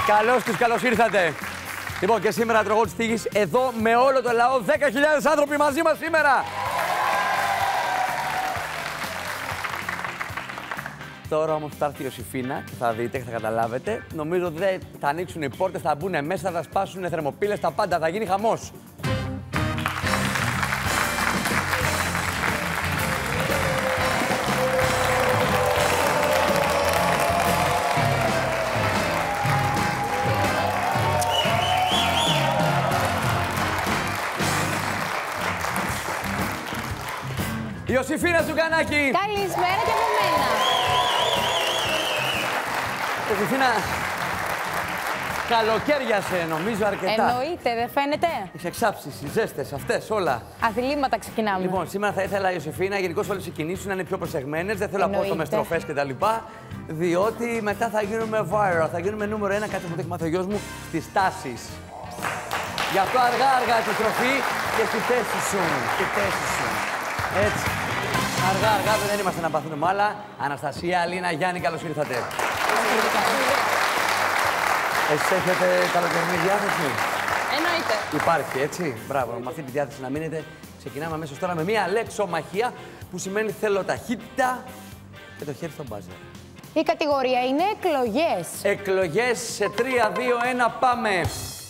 Καλώς ήρθατε. Λοιπόν, και σήμερα τρογό της τύχης εδώ με όλο το λαό, 10.000 άνθρωποι μαζί μας σήμερα. Τώρα όμως θα έρθει η Ιωσήφινα και θα δείτε και θα καταλάβετε. Νομίζω ότι θα ανοίξουν οι πόρτες, θα μπουν μέσα, θα σπάσουν θερμοπύλες, τα πάντα, θα γίνει χαμός. Ιωσήφινα Ζουγκανάκη! Καλησπέρα και από μένα. Ιωσήφινα, καλοκαίριασε νομίζω αρκετά. Εννοείται, δεν φαίνεται. Τις εξάψεις, οι ζέστες, αυτές όλα. Αθλήματα ξεκινάμε. Λοιπόν, σήμερα θα ήθελα η Ιωσήφινα, γενικώς όλες οι κινήσεις να είναι πιο προσεγμένες. Δεν θέλω να πω στο με στροφές κτλ. Διότι μετά θα γίνουμε viral, θα γίνουμε νούμερο 1, κάτι που το έχει μάθει ο γιος μου, στις τάσεις. Γι' αυτό αργά-αργά επιστροφή και στη θέση σου. Στη θέση σου. Έτσι. Αργά-αργά δεν είμαστε να παθούμε άλλα. Αναστασία, Αλίνα, Γιάννη, καλώς ήρθατε. Εσείς έχετε καλοκαιρινή διάθεση? Εννοείται. Υπάρχει, έτσι. Μπράβο, με αυτή τη διάθεση να μείνετε. Ξεκινάμε αμέσως τώρα με μία λεξομαχία που σημαίνει θέλω ταχύτητα και το χέρι στον μπάζερ. Η κατηγορία είναι εκλογές. Εκλογές σε 3, 2, 1, πάμε.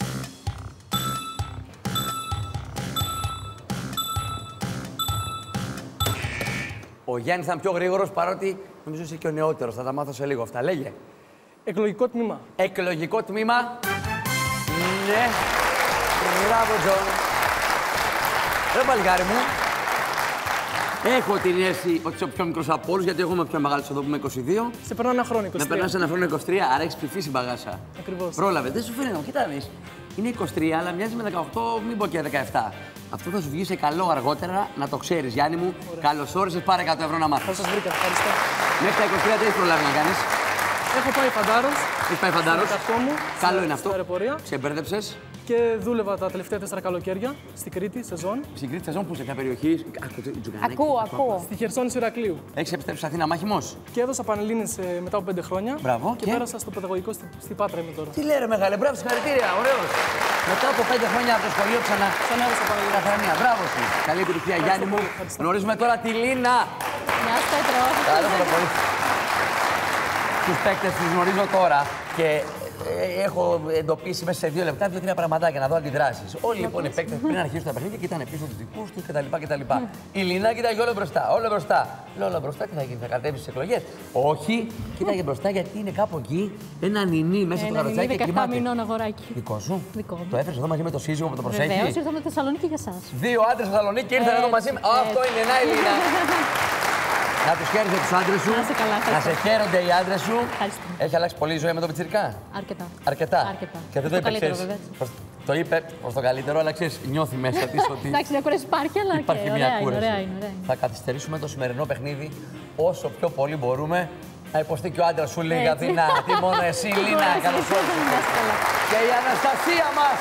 Ο Γιάννης ήταν πιο γρήγορος, παρότι νομίζω είσαι και ο νεότερος. Θα τα μάθω σε λίγο αυτά. Λέγε. Εκλογικό τμήμα. Εκλογικό τμήμα. Ναι. Μπράβο, Τζον. Ρε παλικάρι μου. Έχω την αίσθηση ότι είσαι ο πιο μικρός από όλους, γιατί εγώ είμαι πιο μεγάλος εδώ που είμαι 22. Σε περνάω ένα χρόνο, 23. Με περνάς ένα χρόνο 23, άρα έχεις ψηφίσει μπαγάσα. Ακριβώς. Πρόλαβε. Δεν σου φαίνεται. Κοίτα δεις. Είναι 23, αλλά μοιάζει με 18, μην πω και 17. Αυτό θα σου βγει σε καλό αργότερα, να το ξέρεις, Γιάννη μου. Καλώς όρισες, πάρε 100 ευρώ να μάθεις. Θα σας βρήκα, ευχαριστώ. Μέχρι τα 23 τι έχεις προλάβει να κάνεις? Έχω πάει φαντάρος. Έχεις πάει φαντάρος. Καλό είναι αυτό. Ξεμπέρδεψες. Και δούλευα τα τελευταία 4 καλοκαίρια στην Κρήτη, σεζόν. Στην Κρήτη σεζόν που σε ποια περιοχή? Ακούω. Στη Χερσόνησο Ηρακλείου. Έχεις επιστρέψει στην Αθήνα μάχημος? Και έδωσα Πανελλήνιες μετά από 5 χρόνια. Μπράβο. Και πέρασα στο παιδαγωγικό στη Πάτρα είμαι τώρα. Τι λέει ρε μεγάλε, μπράβο, συγχαρητήρια, ωραίος. Μετά από 5 χρόνια από το σχολείο ξανά έδωσα Πανελλήνιες. Μπράβο σου. Καλή επιτυχία, Γιάννη μου. Γνωρίζουμε τώρα τη Λίνα. Γεια σας, Πέτρο. Τους παίκτες τους γνωρίζω τώρα και έχω εντοπίσει μέσα σε 2 λεπτά 2-3 πραγματάκια να δω αντιδράσεις. Όλοι λοιπόν οι παίκτες πριν αρχίσουν τα παιχνίδια κοιτάνε πίσω τους δικούς τους κτλ. Η Λίνα κοιτάγε όλο μπροστά, όλο μπροστά. Λέω όλο μπροστά και θα γίνει, θα κατέβει στις εκλογές. Όχι, κοίταγε μπροστά γιατί είναι κάπου εκεί ένα νινί μέσα στο καροτσάκι και κοιμάται. 17 μηνών αγοράκι. Δικό σου. Δικό μου. Το έφερες εδώ μαζί με το σύζυγο που το προσέχει. Βεβαίως, ήρθαμε στη Θεσσαλονίκη για εσάς. 2 άντρες στη Θεσσαλονίκη και ήρθαν εδώ μαζί με. Αυτό είναι, να η Λίνα. Να τους χαίρεσαι τους άντρες σου. Να είσαι καλά, να σε χαίρονται οι άντρες σου. Ευχαριστώ. Έχει αλλάξει πολύ η ζωή με τον πιτσιρικά? Αρκετά. Και δεν το είπε χθες. Το είπε προς το καλύτερο, αλλά ξέρεις, νιώθει μέσα της ότι. Εντάξει, μια κούραση υπάρχει, αλλά υπάρχει και μια ωραία κούραση. είναι. Θα καθυστερήσουμε το σημερινό παιχνίδι όσο πιο πολύ μπορούμε. Να υποστεί και ο άντρας σου λίγα, Αθήνα. Τι μόνο εσύ, Λίνα. Καλώς όρισες. Και η Αναστασία μας.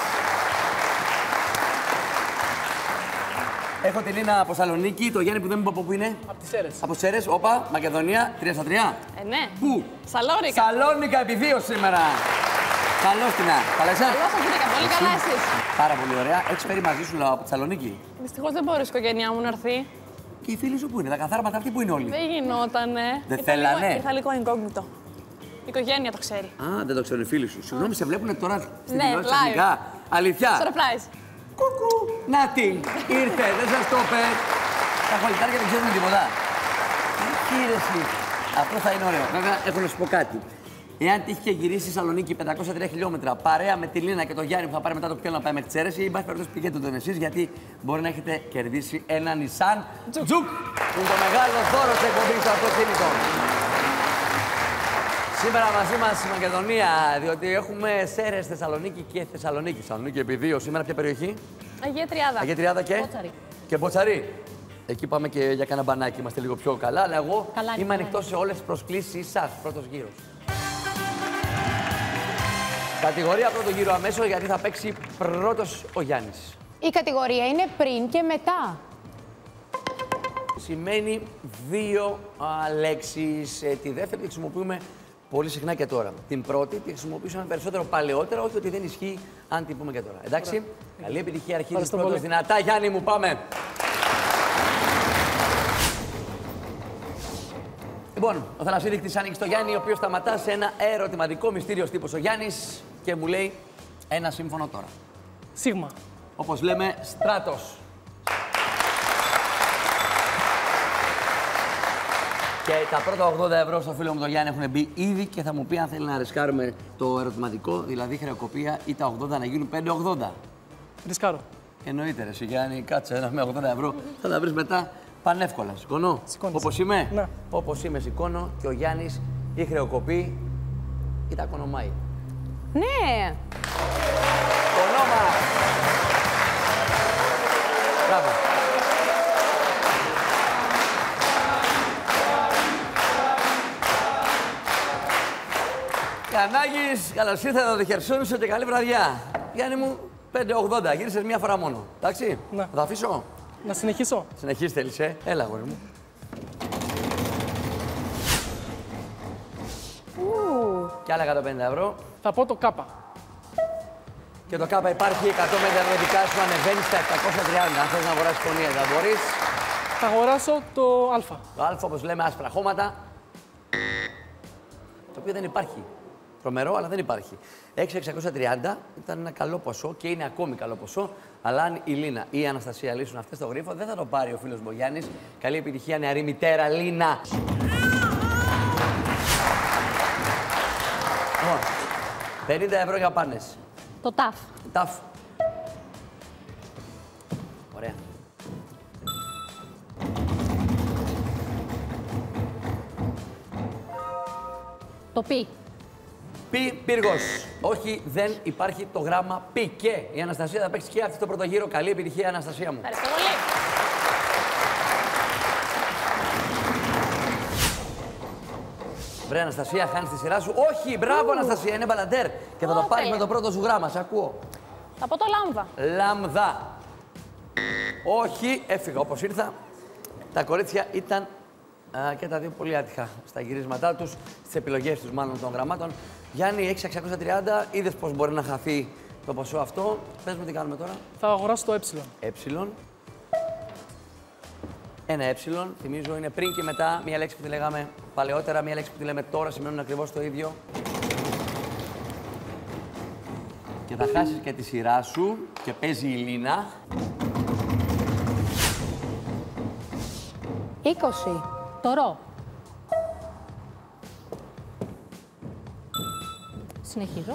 Έχω τη Λίνα από Θεσσαλονίκη, το Γιάννη που δεν μου είπε από πού είναι. Από τις Σέρρες. Από Σέρρες, όπα, Μακεδονία, 3 στα 3. Ναι. Πού? Σαλόνικα. Σαλόνικα επιβίωση σήμερα. Καλώς την. Καλά είσαι? Καλώς σας βρήκα. Πολύ καλά εσείς. Πάρα πολύ ωραία. Έχεις φέρει μαζί σου από τη Θεσσαλονίκη? Δυστυχώς δεν μπορούσε η οικογένειά μου να έρθει. Και οι φίλοι σου πού είναι, τα καθάρματα αυτοί που είναι όλοι? Δεν γινότανε. Δεν θέλανε. Ήρθα λίγο incognito. Η οικογένεια το ξέρει. Α, δεν το ξέρουν οι φίλοι σου. Συγγνώμη, σε βλέπουν τώρα στην Ναι, τηλεόραση live. ξαφνικά. Αλήθεια. Surprise. Κουκού. Να τι. Ήρθε, δεν σας το είπε. Τα χωλικάρια δεν ξέρουν τίποτα. Κύριε εσύ. Αυτό θα είναι ωραίο. Βέβαια, έχω να σου πω κάτι. Εάν τύχει και γυρίσει στη Θεσσαλονίκη 503 χιλιόμετρα παρέα με τη Λίνα και τον Γιάννη που θα πάρει μετά το πιέλο να πάει μέχρι τις Σέρρες, ή εν πάση περιπτώσει πηγαίνετε τον εσείς, γιατί μπορεί να έχετε κερδίσει ένα Nissan Juke. Που είναι το μεγάλο δώρο της εκπομπής στο αυτοκίνητο. Σήμερα μαζί μας στη Μακεδονία, διότι έχουμε Σέρρες, Θεσσαλονίκη και Θεσσαλονίκη. Θεσσαλονίκη επί 2. Σήμερα ποια περιοχή? Αγία Τριάδα. Αγία Τριάδα και. Μποτσαρή. Και Μποτσαρή. Εκεί πάμε και για κάνα μπανάκι, είμαστε λίγο πιο καλά, αλλά εγώ είμαι ανοιχτός σε όλες τις προσκλήσεις σας. Πρώτος γύρος. Κατηγορία πρώτο γύρο αμέσως, γιατί θα παίξει πρώτος ο Γιάννης. Η κατηγορία είναι πριν και μετά. Σημαίνει 2 λέξεις. Τη δεύτερη χρησιμοποιούμε πολύ συχνά και τώρα. Την πρώτη τη χρησιμοποιούσαμε περισσότερο παλαιότερα, όχι ότι δεν ισχύει αν την πούμε και τώρα. Εντάξει. Καλή επιτυχία, αρχίζει πρώτος δυνατά. Γιάννη μου, πάμε. Λοιπόν, ο θαλασσίδεικτης ανήκει στο Γιάννη, ο οποίος σταματά σε ένα ερωτηματικό μυστήριος τύπος ο Γιάννης και μου λέει ένα σύμφωνο τώρα. Σίγμα. Όπως λέμε, στράτος. Και τα πρώτα 80 ευρώ στο φίλο μου τον Γιάννη έχουν μπει ήδη και θα μου πει αν θέλει να ρισκάρουμε το ερωτηματικό, δηλαδή χρεοκοπία ή τα 80 να γίνουν 5-80. Ρισκάρω. Εννοείται, ρε εσύ Γιάννη, κάτσε ένα με 80 ευρώ. Θα τα βρεις μετά πανεύκολα. Σηκώνω. Όπως είμαι. Ναι. Όπως είμαι, σηκώνω και ο Γιάννης ή χρεοκοπεί ή τα κονομάει. Ναι. Κονόμα! Μπράβο. Κανάγης, καλώς ήρθατε από το Χερσόνησο και καλή βραδιά. Γιάννη μου, 5-80, γύρισες μία φορά μόνο. Εντάξει, Ναι. θα αφήσω. Να συνεχίσω. Συνεχίστε, θέλεις, Έλα, αγόρι μου. Και άλλα 150 ευρώ. Θα πω το κάπα. Και το ΚΑΠΑ υπάρχει, 150 ευρώ δικά σου, ανεβαίνει στα 730. Αν θες να αγοράσεις φωνή, θα μπορείς. Θα αγοράσω το α. Το α, όπως λέμε, άσπρα χώματα. Το οποίο δεν υπάρχει. Τρομερό, αλλά δεν υπάρχει. 6.630 ήταν ένα καλό ποσό και είναι ακόμη καλό ποσό. Αλλά αν η Λίνα ή η Αναστασία λύσουν αυτές το γρίφο, δεν θα το πάρει ο φίλος μου ο Γιάννης. Καλή επιτυχία, νεαρή μητέρα Λίνα. Λοιπόν, 50 ευρώ για πάνες. Το ταφ. Ταφ. Ωραία. Το πι. Πι, πύργος. Όχι, δεν υπάρχει το γράμμα πι. Και η Αναστασία θα παίξει και αυτή το πρώτο γύρο. Καλή επιτυχία, Αναστασία μου. Ευχαριστώ πολύ. Βρε, Αναστασία, χάνεις τη σειρά σου. Όχι, μπράβο, Αναστασία, είναι μπαλαντέρ. Και θα το πάρεις με το πρώτο σου γράμμα. Σε ακούω. Θα πω το λάμδα. Λάμδα. Όχι, έφυγα όπως ήρθα. Τα κορίτσια ήταν και τα δύο πολύ άτυχα στα γυρίσματά τους, στις επιλογές τους μάλλον των γραμμάτων. Γιάννη, 6.630, είδες πώς μπορεί να χαθεί το ποσό αυτό. Πες μου τι κάνουμε τώρα. Θα αγοράσω το ε. Ένα θυμίζω, είναι πριν και μετά. Μία λέξη που τη λέγαμε παλαιότερα, μία λέξη που τη λέμε τώρα, σημαίνουν ακριβώς το ίδιο. Και θα χάσεις και τη σειρά σου και παίζει η Λίνα. 20. Το ρο. Συνεχίζω.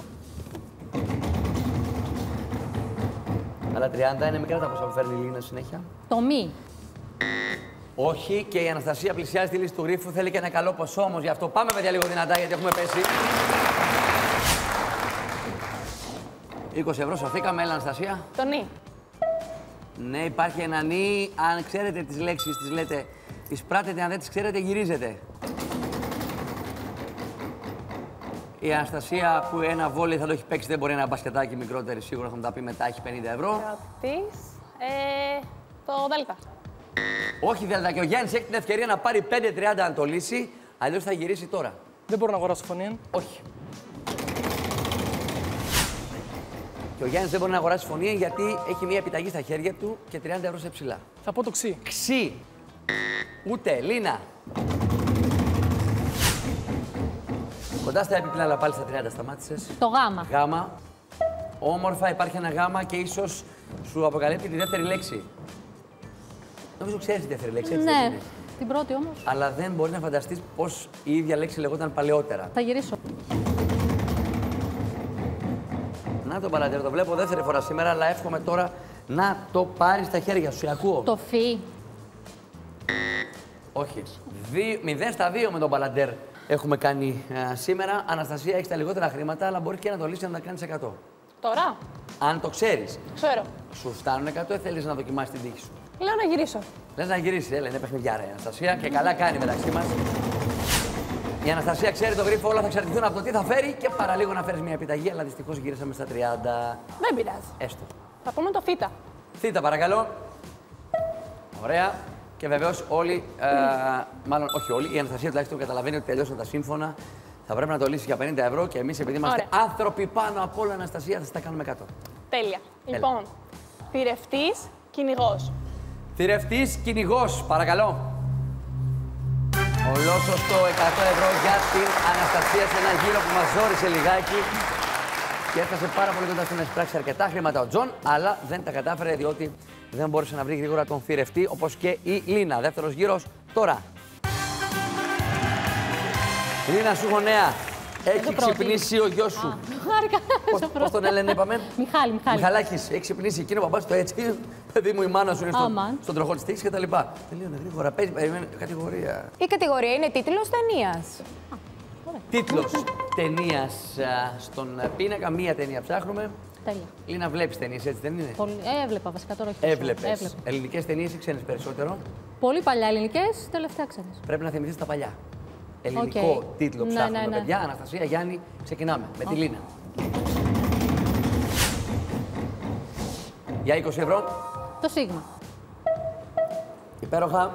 Αλλά 30 είναι μικρά τα ποσά που φέρνει η Λίνα συνέχεια. Το μη. Όχι, και η Αναστασία πλησιάζει τη λύση του γρίφου. Θέλει και ένα καλό ποσό όμως. Γι' αυτό πάμε, παιδιά, λίγο δυνατά, γιατί έχουμε πέσει. 20 ευρώ, σωθήκαμε. Έλα, Αναστασία. Το νι. Ναι, υπάρχει ένα νι. Αν ξέρετε τις λέξεις, τις λέτε. Τις πράτετε, αν δεν τις ξέρετε, γυρίζετε. Η Αναστασία που ένα βόλεϊ θα το έχει παίξει, δεν μπορεί ένα μπασκετάκι μικρότερη, σίγουρα θα μου τα πει μετά, έχει 50 ευρώ. Κρατής. Το δέλτα. Όχι, Δέλτα, και ο Γιάννης έχει την ευκαιρία να πάρει 5.30 αν το λύσει, αλλιώς θα γυρίσει τώρα. Δεν μπορώ να αγοράσω φωνή. Όχι. Και ο Γιάννης δεν μπορεί να αγοράσει φωνή γιατί έχει μια επιταγή στα χέρια του και 30 ευρώ σε ψηλά. Θα πω το ξύ. Ξύ. Ούτε. Λίνα. Κοντά στα έπιπλα, αλλά πάλι στα 30 σταμάτησες. Το γάμα. Γάμα. Όμορφα, υπάρχει ένα γάμα και ίσως σου αποκαλύπτει τη δεύτερη λέξη. Νομίζω ξέρεις τη δεύτερη λέξη, έτσι δεν Ναι. είναι? Την πρώτη όμως. Αλλά δεν μπορεί να φανταστείς πώς η ίδια λέξη λεγόταν παλαιότερα. Θα γυρίσω. Να το παρατηρώ, το βλέπω δεύτερη φορά σήμερα, αλλά εύχομαι τώρα να το πάρεις στα χέρια σου. Σε ακούω. Το φι. Όχι. 0 στα 2 με τον Παλαντέρ έχουμε κάνει σήμερα. Αναστασία, έχει τα λιγότερα χρήματα, αλλά μπορεί και να το λύσει να τα κάνει 100. Τώρα. Αν το ξέρεις, Ξέρω. σου φτάνουν 100 ή θέλεις να δοκιμάσεις την τύχη σου? Λέω να γυρίσω. Λες να γυρίσεις, έλα, είναι παιχνιδιάρα η Αναστασία και καλά κάνει μεταξύ μας. Η Αναστασία ξέρει το γρίφο, όλα θα εξαρτηθούν από το τι θα φέρει και παραλίγο να φέρεις μια επιταγή, αλλά δυστυχώς γυρίσαμε στα 30. Δεν πειράζει. Έστω. Θα πούμε το θήτα. Θήτα, παρακαλώ. Ωραία. Και βεβαίως όλοι, μάλλον όχι όλοι, η Αναστασία τουλάχιστον καταλαβαίνει ότι τελειώσαν τα σύμφωνα. Θα πρέπει να το λύσει για 50 ευρώ και εμείς επειδή είμαστε άνθρωποι πάνω απ' όλα, Αναστασία, θα σας τα κάνουμε 100. Τέλεια. Λοιπόν, θηρευτής, κυνηγός. Θηρευτής, κυνηγός, παρακαλώ. Ολόσωστο 100 ευρώ για την Αναστασία σε ένα γύρο που μας ζόρισε λιγάκι. Και έφτασε πάρα πολύ κοντά στο να εισπράξει αρκετά χρήματα ο Τζον, αλλά δεν τα κατάφερε διότι δεν μπόρεσε να βρει γρήγορα τον θηρευτή, όπως και η Λίνα. Δεύτερος γύρος τώρα. Λίνα, σου έχω νέα. Έχει ξυπνήσει ο γιος σου. Πώς τον λένε, είπαμε. Μιχάλη. Μιχαλάκης, έχει ξυπνήσει εκείνο που πας στο έτσι. Παιδί μου, η μάνα σου είναι στον τροχό της τύχης και τα λοιπά. Τελείωνε γρήγορα. Περιμένει κατηγορία. Η κατηγορία είναι τίτλος ταινίας. Τίτλος ταινίας στον πίνακα. Μία ταινία ψάχνουμε. Τέλεια. Λίνα, βλέπεις ταινίες, έτσι δεν είναι? Έβλεπα βασικά τώρα. Έβλεπες. Ελληνικές ταινίες ή ξένες περισσότερο? Πολύ παλιά ελληνικές, τελευταία ξένες. Πρέπει να θυμηθείς τα παλιά. Ελληνικό τίτλο ψάχνουμε, παιδιά. Αναστασία, Γιάννη, ξεκινάμε με τη Λίνα. Για 20 ευρώ. Το Σίγμα. Υπέροχα.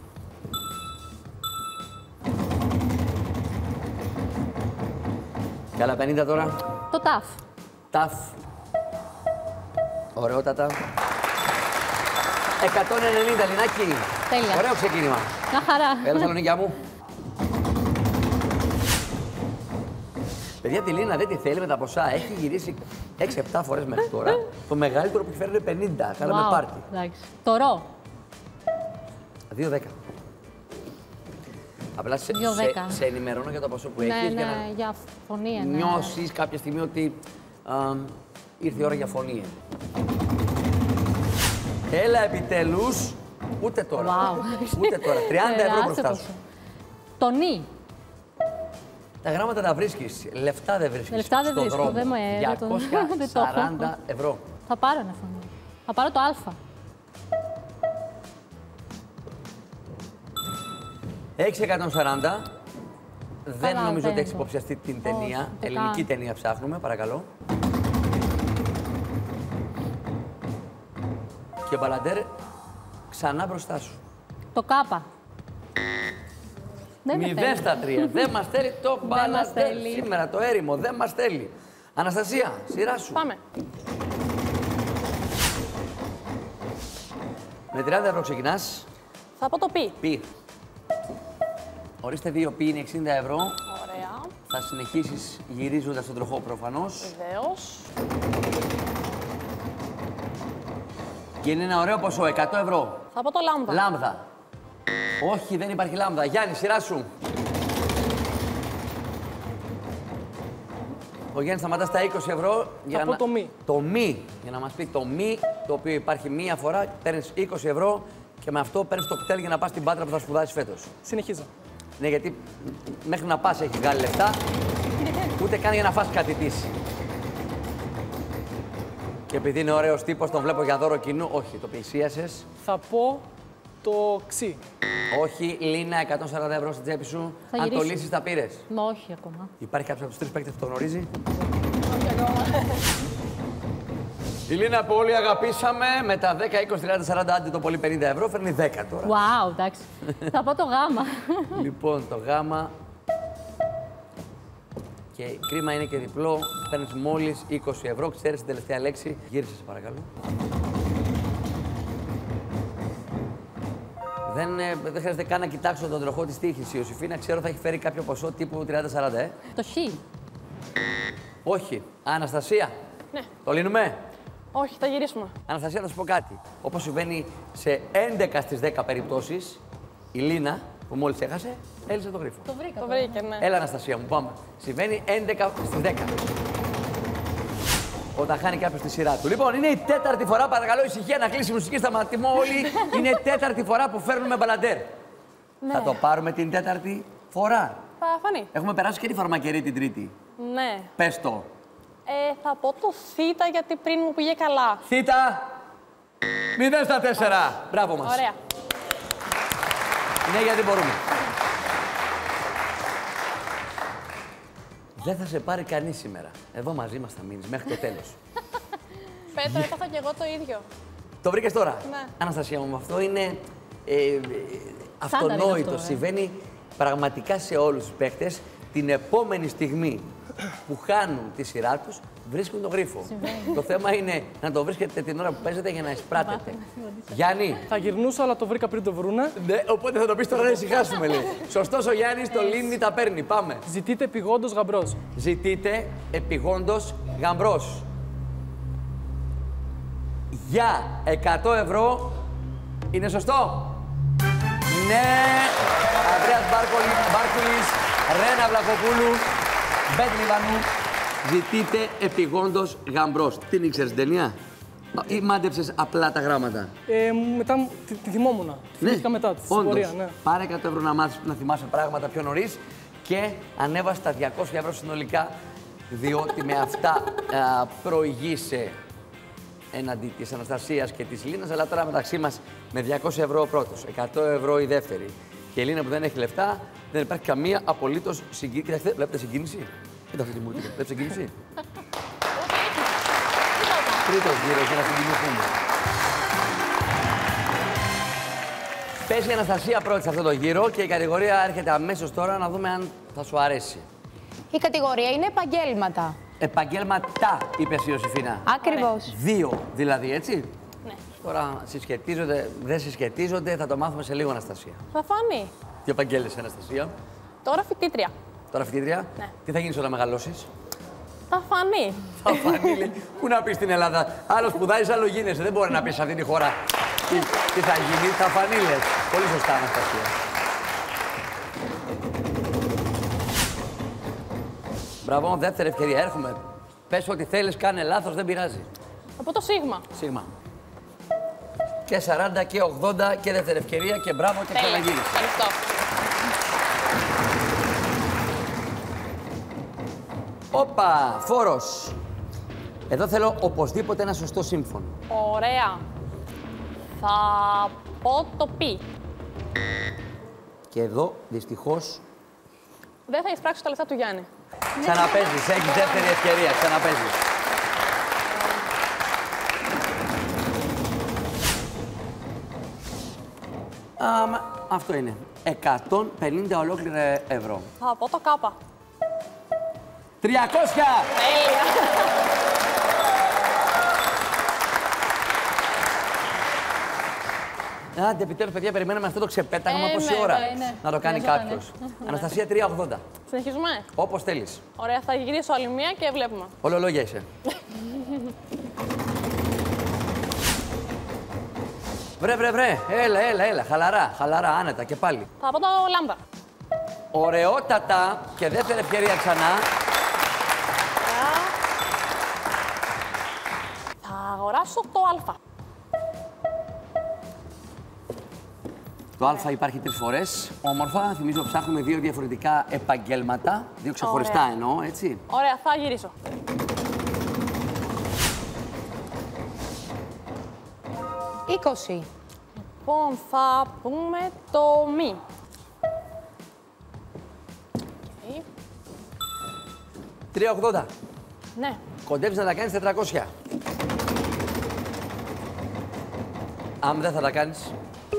Καλά 50 τώρα. Το ΤΑΦ. ΤΑΦ. Ωραιότατα. 190, Λινάκη. Τέλεια. Ωραίο ξεκίνημα. Να χαρά. Έλα, Σαλονίκια μου. Παιδιά, τη Λίνα δεν τη θέλει με τα ποσά. Έχει γυρίσει 6-7 φορές μέχρι τώρα. Το μεγαλύτερο που έχει φέρει είναι 50. Κάναμε πάρτι. Εντάξει. Το Ρο. 2-10. Απλά σε ενημερώνω για το ποσό που έχεις. Ναι, για φωνή. Νιώσεις κάποια στιγμή ότι ήρθε η ώρα για φωνή. Έλα επιτέλους. Ούτε τώρα. Ούτε τώρα. 30 ευρώ μπροστά σου. Το Νι. Τα γράμματα τα βρίσκεις. Λεφτά δεν βρίσκεις. Λεφτά δεν βρίσκω. Δεν μου 240 ευρώ. Θα πάρω ένα φωνή. Θα πάρω το Α. 640. Δεν νομίζω ότι έχεις υποψιαστεί την ταινία. Ελληνική ταινία ψάχνουμε, παρακαλώ. Και Μπαλαντέρ, ξανά μπροστά σου. Το Κάπα. 0 στα 3. Δεν μας θέλει το Μπαλαντέρ. Σήμερα το έρημο δεν μας θέλει. Αναστασία, σειρά σου. Πάμε. Με 30 ευρώ ξεκινάς. Θα πω το Πι. Πι. Ορίστε 2 Πι είναι 60 ευρώ. Ωραία. Θα συνεχίσεις γυρίζοντας τον τροχό προφανώς. Βεβαίως. Και είναι ένα ωραίο ποσό, 100 ευρώ. Θα πω το Λάμδα. Λάμδα. Όχι, δεν υπάρχει λάμδα. Γιάννη, σειρά σου. Ο Γιάννης σταματά στα 20 ευρώ. Θα πω το Μη. Το Μη. Για να μας πει το Μη, το οποίο υπάρχει μία φορά, παίρνεις 20 ευρώ και με αυτό παίρνεις το κτέλ για να πας στην Πάτρα που θα σπουδάσεις φέτος. Συνεχίζω. Ναι, γιατί μέχρι να πας έχεις βγάλει λεφτά, ούτε καν για να φας κάτι της. Και επειδή είναι ωραίος τύπος, τον βλέπω για δώρο κοινού. Όχι, το πλησίασες. Θα πω το Ξι. Όχι, Λίνα, 140 ευρώ στην τσέπη σου. Θα Αν το γυρίσει. λύσεις, τα πήρες. Όχι ακόμα. Υπάρχει κάποιος από τους τρεις παίκτες που το γνωρίζει. Η Λίνα που όλοι αγαπήσαμε με τα 10, 20, 30, 40, άντε το πολύ 50 ευρώ, φέρνει 10 τώρα. Wow, εντάξει. Θα πω το Γάμα. Λοιπόν, το Γάμα. Και κρίμα είναι και διπλό. Παίρνεις μόλις 20 ευρώ. Ξέρεις την τελευταία λέξη. Γύρισε, σε παρακαλώ. Δεν χρειάζεται καν να κοιτάξω τον τροχό της τύχης. Η Ιωσήφινα ξέρω θα έχει φέρει κάποιο ποσό τύπου 30-40, Το Χ. Όχι. Αναστασία. Ναι. Το λύνουμε. Όχι, θα γυρίσουμε. Αναστασία, θα σου πω κάτι. Όπως συμβαίνει σε 11 στις 10 περιπτώσεις, η Λίνα, που μόλις έχασε, έλυσε το γρίφο. Το βρήκα. Το βρήκε, ναι. Έλα, Αναστασία μου, πάμε. Συμβαίνει 11 στις 10. Όταν χάνει κάποιος τη σειρά του. Λοιπόν, είναι η τέταρτη φορά, παρακαλώ ησυχία να κλείσει η μουσική, σταματημό όλοι. Είναι η τέταρτη φορά που φέρνουμε Μπαλαντέρ. Ναι. Θα το πάρουμε την τέταρτη φορά. Θα φανεί. Έχουμε περάσει και τη φαρμακερή την τρίτη. Ναι. Πες το. Θα πω το Θήτα γιατί πριν μου πήγε καλά. Θήτα. 0 στα 4. Μπράβο μας. Ωραία. Ναι, γιατί μπορούμε. Δεν θα σε πάρει κανείς σήμερα. Εδώ μαζί μας θα μείνεις μέχρι το τέλος. Πέτρο, έπαθα κι εγώ το ίδιο. Το βρήκες τώρα. Ναι. Αναστασία μου, αυτό είναι αυτονόητο. αυτό, Συμβαίνει πραγματικά σε όλους τους παίκτες. την επόμενη στιγμή που χάνουν τη σειρά τους, βρίσκουν τον γρίφο. Το θέμα είναι να το βρίσκετε την ώρα που παίζετε για να εισπράτετε. Γιάννη. Θα γυρνούσα, αλλά το βρήκα πριν το βρούνε. Ναι, οπότε θα το πεις τώρα να ησυχάσουμε, λέει. Σωστός ο Γιάννης, το λύνει, τα παίρνει. Πάμε. Ζητείτε επιγόντως γαμπρός. Ζητείτε επιγόντως γαμπρός. Για 100 ευρώ είναι σωστό. Ναι. Ανδρέας Μπάρκουλης, Ρένα Βλαχοπούλου, Μπέτ Λιβανού. Ζητείτε επιγόντως γαμπρός. Την ήξερες την ταινία ή μάντεψες απλά τα γράμματα? Μετά τη θυμόμουν. Θυμήθηκα μετά τη πορεία. Ναι. Πάρε 100 ευρώ να μάθεις να θυμάσαι πράγματα πιο νωρίς και ανέβασε τα 200 ευρώ συνολικά, διότι με αυτά προηγείσαι έναντι της Αναστασίας και της Λίνας, αλλά τώρα μεταξύ μας με 200 ευρώ ο πρώτος, 100 ευρώ η δεύτερη. Και η Λίνα που δεν έχει λεφτά, δεν υπάρχει καμία απολύτως συγκίνηση. Κοιτάξτε, βλέπετε συγκίνηση? Κοιτάξτε τι μου είπε, βλέπετε συγκίνηση? Τρίτος γύρος για να συγκινηθούμε. Πέσει η Αναστασία πρώτη σε αυτό το γύρο και η κατηγορία έρχεται αμέσως τώρα να δούμε αν θα σου αρέσει. Η κατηγορία είναι επαγγέλματα. Επαγγέλματα, είπε η Ιωσήφινα. Ακριβώς. 2 δηλαδή, έτσι. Ναι. Τώρα συσχετίζονται, δεν συσχετίζονται, θα το μάθουμε σε λίγο, Αναστασία. Θα φανεί. Τι επαγγέλλεσαι, Αναστασία? Τώρα φοιτήτρια. Τώρα φοιτήτρια. Ναι. Τι θα γίνεις όταν μεγαλώσεις? Θα φανεί. Θα φανεί, λέει. Πού να πεις στην Ελλάδα? Άλλο σπουδάζεις, άλλο γίνεσαι. Δεν μπορεί να πεις σε αυτή τη χώρα τι θα γίνει. Θα φανεί, λες. Πολύ σωστά, Αναστασία. Μπράβο, δεύτερη ευκαιρία. Έρχομαι. Πες ό,τι θέλεις, κάνε λάθος, δεν πειράζει. Από το Σίγμα. Σίγμα. Και 40 και 80 και δεύτερη ευκαιρία και μπράβο και Τέλεια. ξαναγύρισε. Ευχαριστώ. Όπα, φόρος. Εδώ θέλω οπωσδήποτε ένα σωστό σύμφωνο. Ωραία. Θα πω το πι. Και εδώ, δυστυχώς, Δεν θα εισπράξω τα λεφτά του Γιάννη. ξαναπέζεις. Έχεις δεύτερη ευκαιρία, ξαναπέζεις. Αυτό είναι. 150 ολόκληρα ευρώ. Θα πω το κάπα. 300! Τέλεια. Άντε, επιτέλους, παιδιά, περιμέναμε αυτό το ξεπέταγμα πόση ναι, ώρα ναι. να το κάνει Χρειαζότανε. κάποιος. Αναστασία, 3,80. Συνεχίζουμε. Όπως θέλεις. Ωραία, θα γυρίσω άλλη μία και βλέπουμε. Ολολόγια είσαι. Βρε. Έλα. Χαλαρά, άνετα και πάλι. Θα πω το λάμπα. Ωραιότατα και δεύτερη ευκαιρία ξανά. Θα αγοράσω το α. Το α υπάρχει 3 φορές. Όμορφα. Θυμίζω ψάχνουμε 2 διαφορετικά επαγγέλματα. 2 ξεχωριστά Ωραία. εννοώ, έτσι. Ωραία, θα γυρίσω. «20». Λοιπόν, θα πούμε το μη. Okay. 3,80. Ναι. Κοντεύεις να τα κάνεις 400. Αν δεν θα τα κάνεις.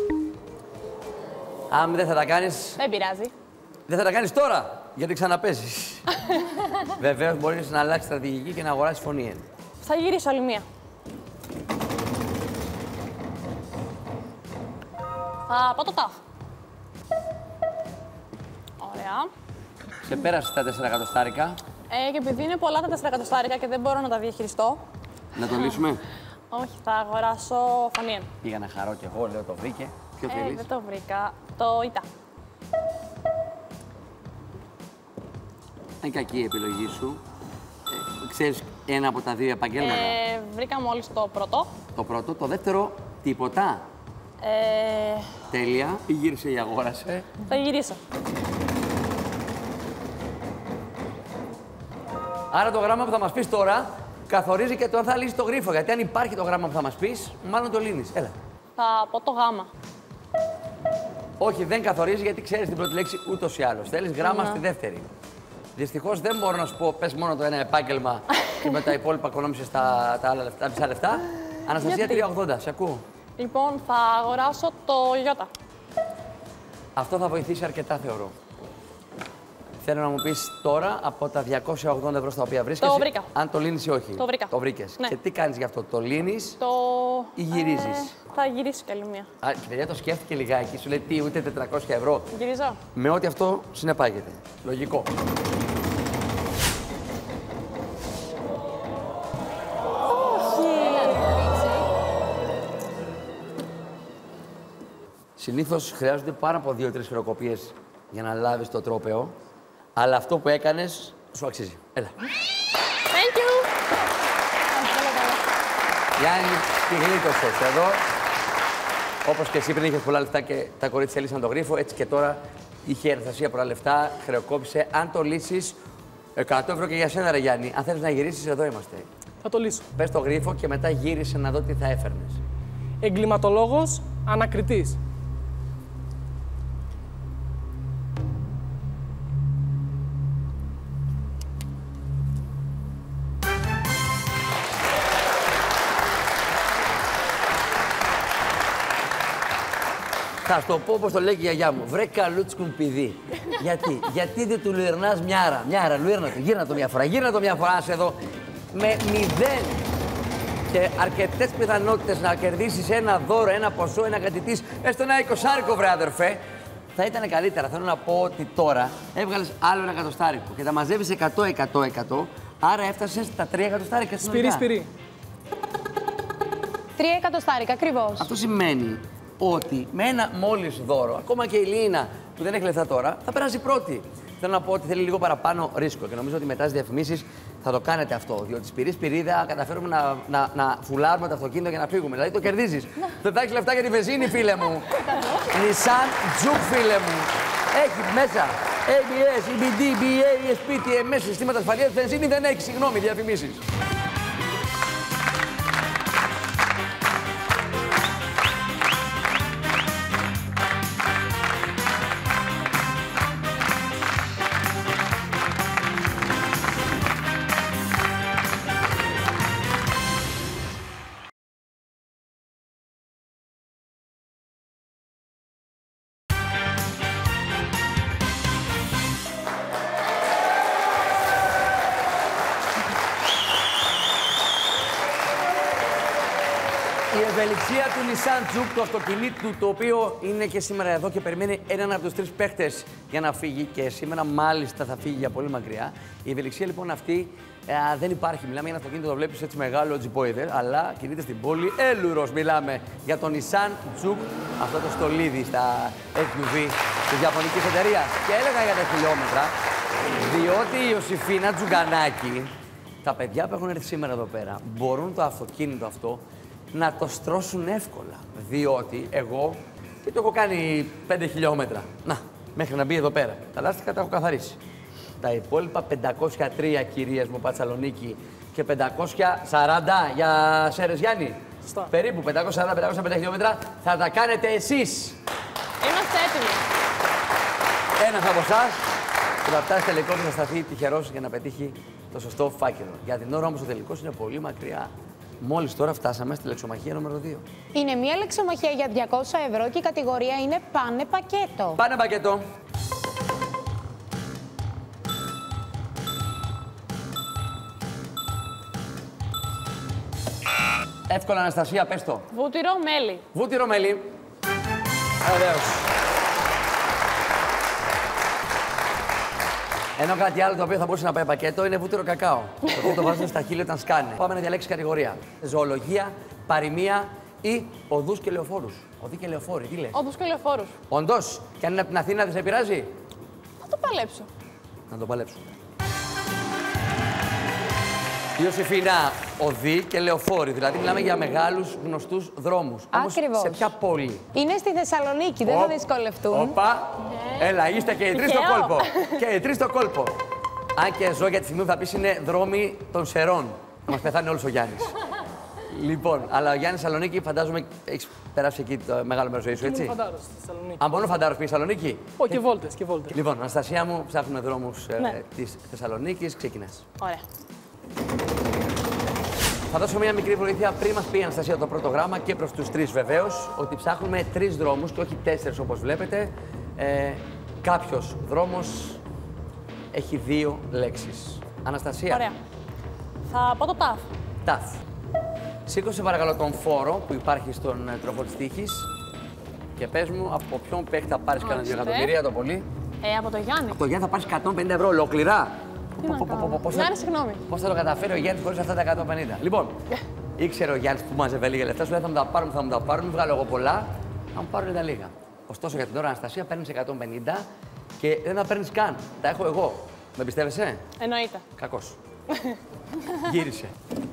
Αν δεν θα τα κάνεις. Δεν πειράζει. Δεν θα τα κάνεις τώρα, γιατί ξαναπέζεις. Βεβαίως μπορείς να αλλάξεις στρατηγική και να αγοράσεις φωνή. Θα γυρίσω άλλη μία. Θα πω το ταφ. Ωραία. Σε πέρασες τα 4 εκατοστάρικα. Και επειδή είναι πολλά τα 4 εκατοστάρικα και δεν μπορώ να τα διαχειριστώ, Να το λύσουμε. όχι, θα αγοράσω φωνήεν. Πήγα να χαρώ κι εγώ, λέω το βρήκε. Ποιο θέλεις? Δεν το βρήκα. Το ΙΤΑ. Είναι κακή η επιλογή σου. Ξέρεις ένα από τα 2 επαγγέλματα. Βρήκα μόλις το πρώτο. Το πρώτο. Το δεύτερο, τίποτα. Τέλεια. Ή γύρισε ή αγόρασε. Θα γυρίσω. Άρα το γράμμα που θα μας πεις τώρα καθορίζει και το αν θα λύσεις το γρίφο. Γιατί αν υπάρχει το γράμμα που θα μας πεις, μάλλον το λύνεις. Έλα. Θα πω το γάμα. Όχι, δεν καθορίζει γιατί ξέρεις την πρώτη λέξη ούτως ή άλλως. Θέλεις γράμμα στη δεύτερη. Δυστυχώς δεν μπορώ να σου πω, πες μόνο το ένα επάγγελμα και με τα υπόλοιπα οικονόμησες τα άλλα λεφτά, τα μισά λεφτά. Αναστασία, 3,80. Σε ακούω. Λοιπόν, θα αγοράσω το Ιώτα. Αυτό θα βοηθήσει αρκετά, θεωρώ. Θέλω να μου πεις τώρα από τα 280 ευρώ στα οποία βρίσκεσαι. Το βρήκα. Αν το λύνεις ή όχι. Το βρήκα. Το βρήκες. Ναι. Και τι κάνεις γι' αυτό, το λύνεις ή γυρίζεις. Θα γυρίσω κι άλλη μία. Α, η παιδιά το σκέφτηκε λιγάκι, σου λέει τι, ούτε 400 ευρώ. Γυρίζω. Με ό,τι αυτό συνεπάγεται. Λογικό. Συνήθως χρειάζονται πάνω από 2-3 χειροκοπίες για να λάβεις το τρόπαιο. Αλλά αυτό που έκανες σου αξίζει. Έλα. Thank you. Γιάννη, τη γλίτωσες εδώ. Όπως και εσύ πριν είχες πολλά λεφτά και τα κορίτσια έλυσαν τον γρίφο, έτσι και τώρα είχε η Αναστασία πολλά λεφτά, χρεοκόπησε. Αν το λύσεις, 100 ευρώ και για σένα, ρε Γιάννη. Αν θέλεις να γυρίσεις, εδώ είμαστε. Θα το λύσω. Πες το γρίφο και μετά γύρισε να δω τι θα έφερνες. Εγκληματολόγος, ανακριτής. Θα σου το πω όπως το λέει και η γιαγιά μου. Βρε καλούτσκουν πηδί. Γιατί δεν του λουερνάς μιάρα. Μιάρα, λουέρνα του. Γύρνα το μια φορά. Γύρνα το μια φορά. Άσε εδώ. Με 0 και αρκετές πιθανότητες να κερδίσεις ένα δώρο, ένα ποσό, ένα κατητής, έστω ένα 20άρικο, βρε αδερφέ. Θα ήταν καλύτερα. Θέλω να πω ότι τώρα έβγαλες άλλο ένα εκατοστάρικο και τα μαζεύεις 100. Άρα έφτασες στα 3 εκατοστάρικα. Σπυρί. 3 εκατοστάρικα, ακριβώς. Αυτό σημαίνει ότι με ένα μόλις δώρο, ακόμα και η Λίνα που δεν έχει λεφτά τώρα, θα περάσει πρώτη. Θέλω να πω ότι θέλει λίγο παραπάνω ρίσκο και νομίζω ότι μετά τις διαφημίσεις θα το κάνετε αυτό. Διότι σπυρί-σπυρίδα καταφέρουμε να φουλάρουμε το αυτοκίνητο για να φύγουμε. Δηλαδή το κερδίζεις. Δεν θα έχεις λεφτά για τη βενζίνη, φίλε μου. Nissan Juke, φίλε μου. Έχει μέσα ABS, EBD, BA, ESP, TMS, συστήματα ασφαλείας. Βενζίνη δεν έχει, συγγνώμη, διαφημίσεις. Η ευελιξία του Nissan Juke, του αυτοκινήτου, το οποίο είναι και σήμερα εδώ και περιμένει έναν από τους 3 παίχτες για να φύγει και σήμερα μάλιστα θα φύγει για πολύ μακριά. Η ευελιξία λοιπόν αυτή δεν υπάρχει. Μιλάμε για ένα αυτοκίνητο, το βλέπεις έτσι μεγάλο, τζιπόιδερ, αλλά κινείται στην πόλη έλουρος. Μιλάμε για το Nissan Juke, αυτό το στολίδι στα SUV της ιαπωνικής εταιρείας. Και έλεγα για τα χιλιόμετρα, διότι η Ιωσήφινα Τζουγκανάκη, τα παιδιά που έχουν έρθει σήμερα εδώ πέρα, μπορούν το αυτοκίνητο αυτό να το στρώσουν εύκολα. Διότι εγώ τι το έχω κάνει 5 χιλιόμετρα. Να, μέχρι να μπει εδώ πέρα. Τα λάστιχα τα έχω καθαρίσει. Τα υπόλοιπα 503 κυρίες μου Πατσαλονίκη και 540 για Σέρες Γιάννη. Σωστά. Περίπου 540-550 χιλιόμετρα θα τα κάνετε εσείς. Είμαστε έτοιμοι. Ένας από εσάς που θα φτάσει τελικό και θα σταθεί τυχερός για να πετύχει το σωστό φάκελο. Για την ώρα όμως ο τελικός είναι πολύ μακριά. Μόλις τώρα φτάσαμε στη λεξομαχία νούμερο 2. Είναι μια λεξομαχία για 200 ευρώ και η κατηγορία είναι πάνε πακέτο. Πάνε πακέτο. Εύκολα, Αναστασία, πες το. Βούτυρο μέλι. Βούτυρο μέλι. Βεβαίως. Ενώ κάτι άλλο το οποίο θα μπορούσε να πάει πακέτο είναι βούτυρο κακάο. Το οποίο το βάζουν στα χείλη όταν σκάνε. Πάμε να διαλέξεις κατηγορία. Ζωολογία, παροιμία ή οδούς και λεωφόρους. Οδοί και λεωφόροι, τι λες. Οδούς και λεωφόρους. Όντως, και αν είναι από την Αθήνα δεν σε πειράζει. Θα το παλέψω. Να το παλέψουμε. Ιωσήφινα, οδοί και λεωφόροι. Δηλαδή, μιλάμε για μεγάλους γνωστούς δρόμους. Όμως, Ακριβώς. σε ποια πόλη? Είναι στη Θεσσαλονίκη, δεν θα δυσκολευτούν. Όπα. Έλα, είστε και οι τρεις στο Τυχαίο. κόλπο. Και οι τρεις στο κόλπο. Αν και ζω για τη στιγμή που θα πεις είναι δρόμοι των Σερών. Θα μας πεθάνει όλος ο Γιάννης. Λοιπόν, αλλά ο Γιάννης Θεσσαλονίκη φαντάζομαι έχεις περάσει εκεί το μεγάλο μέρος ζωής σου, έτσι. Ήμουν φαντάρος στη Θεσσαλονίκη. Αν μόνο φαντάρος πήγες Θεσσαλονίκη. Όχι, και βόλτες, και βόλτες. Λοιπόν, Αναστασία μου, ψάχνουμε δρόμους Ναι. της Θεσσαλονίκης. Ξεκινάς. Ωραία. Θα δώσω μια μικρή βοήθεια πριν μας πει η Αναστασία το πρώτο γράμμα και προς τους τρεις βεβαίως, ότι ψάχνουμε 3 δρόμους και όχι 4 όπως βλέπετε. Κάποιος δρόμος έχει 2 λέξεις. Αναστασία. Ωραία. Θα πω το ταφ. Ταφ. Σήκωσε παρακαλώ τον φόρο που υπάρχει στον τροχό της τύχης και πες μου από ποιον παίχτη θα πάρεις κανένα 2 εκατομμυρία το πολύ. Από το Γιάννη. Από το Γιάννη θα πάρεις 150 ευρώ ολόκληρα. Τι να κάνω. Γιάννη, συγγνώμη. Πώς θα το καταφέρει ο Γιάννης χωρίς αυτά τα 150. Λοιπόν, ήξερε ο Γιάννης που μάζευε λίγα λεφτά, σου λέει θα μου τα πάρουν, θα μου τα πάρουν, βγάλω εγώ πολλά, θα μου πάρουν τα λίγα. Ωστόσο για την ώρα Αναστασία παίρνεις 150 και δεν τα παίρνεις καν. Τα έχω εγώ. Με πιστεύεσαι? Εννοείται. Κακός. Γύρισε.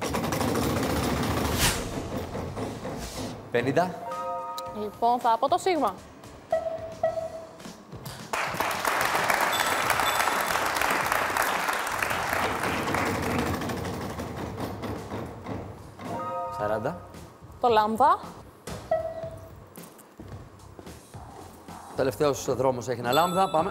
50. Λοιπόν, θα πω το σίγμα. Το λάμδα. Τελευταίος δρόμος έχει ένα λάμδα. Πάμε.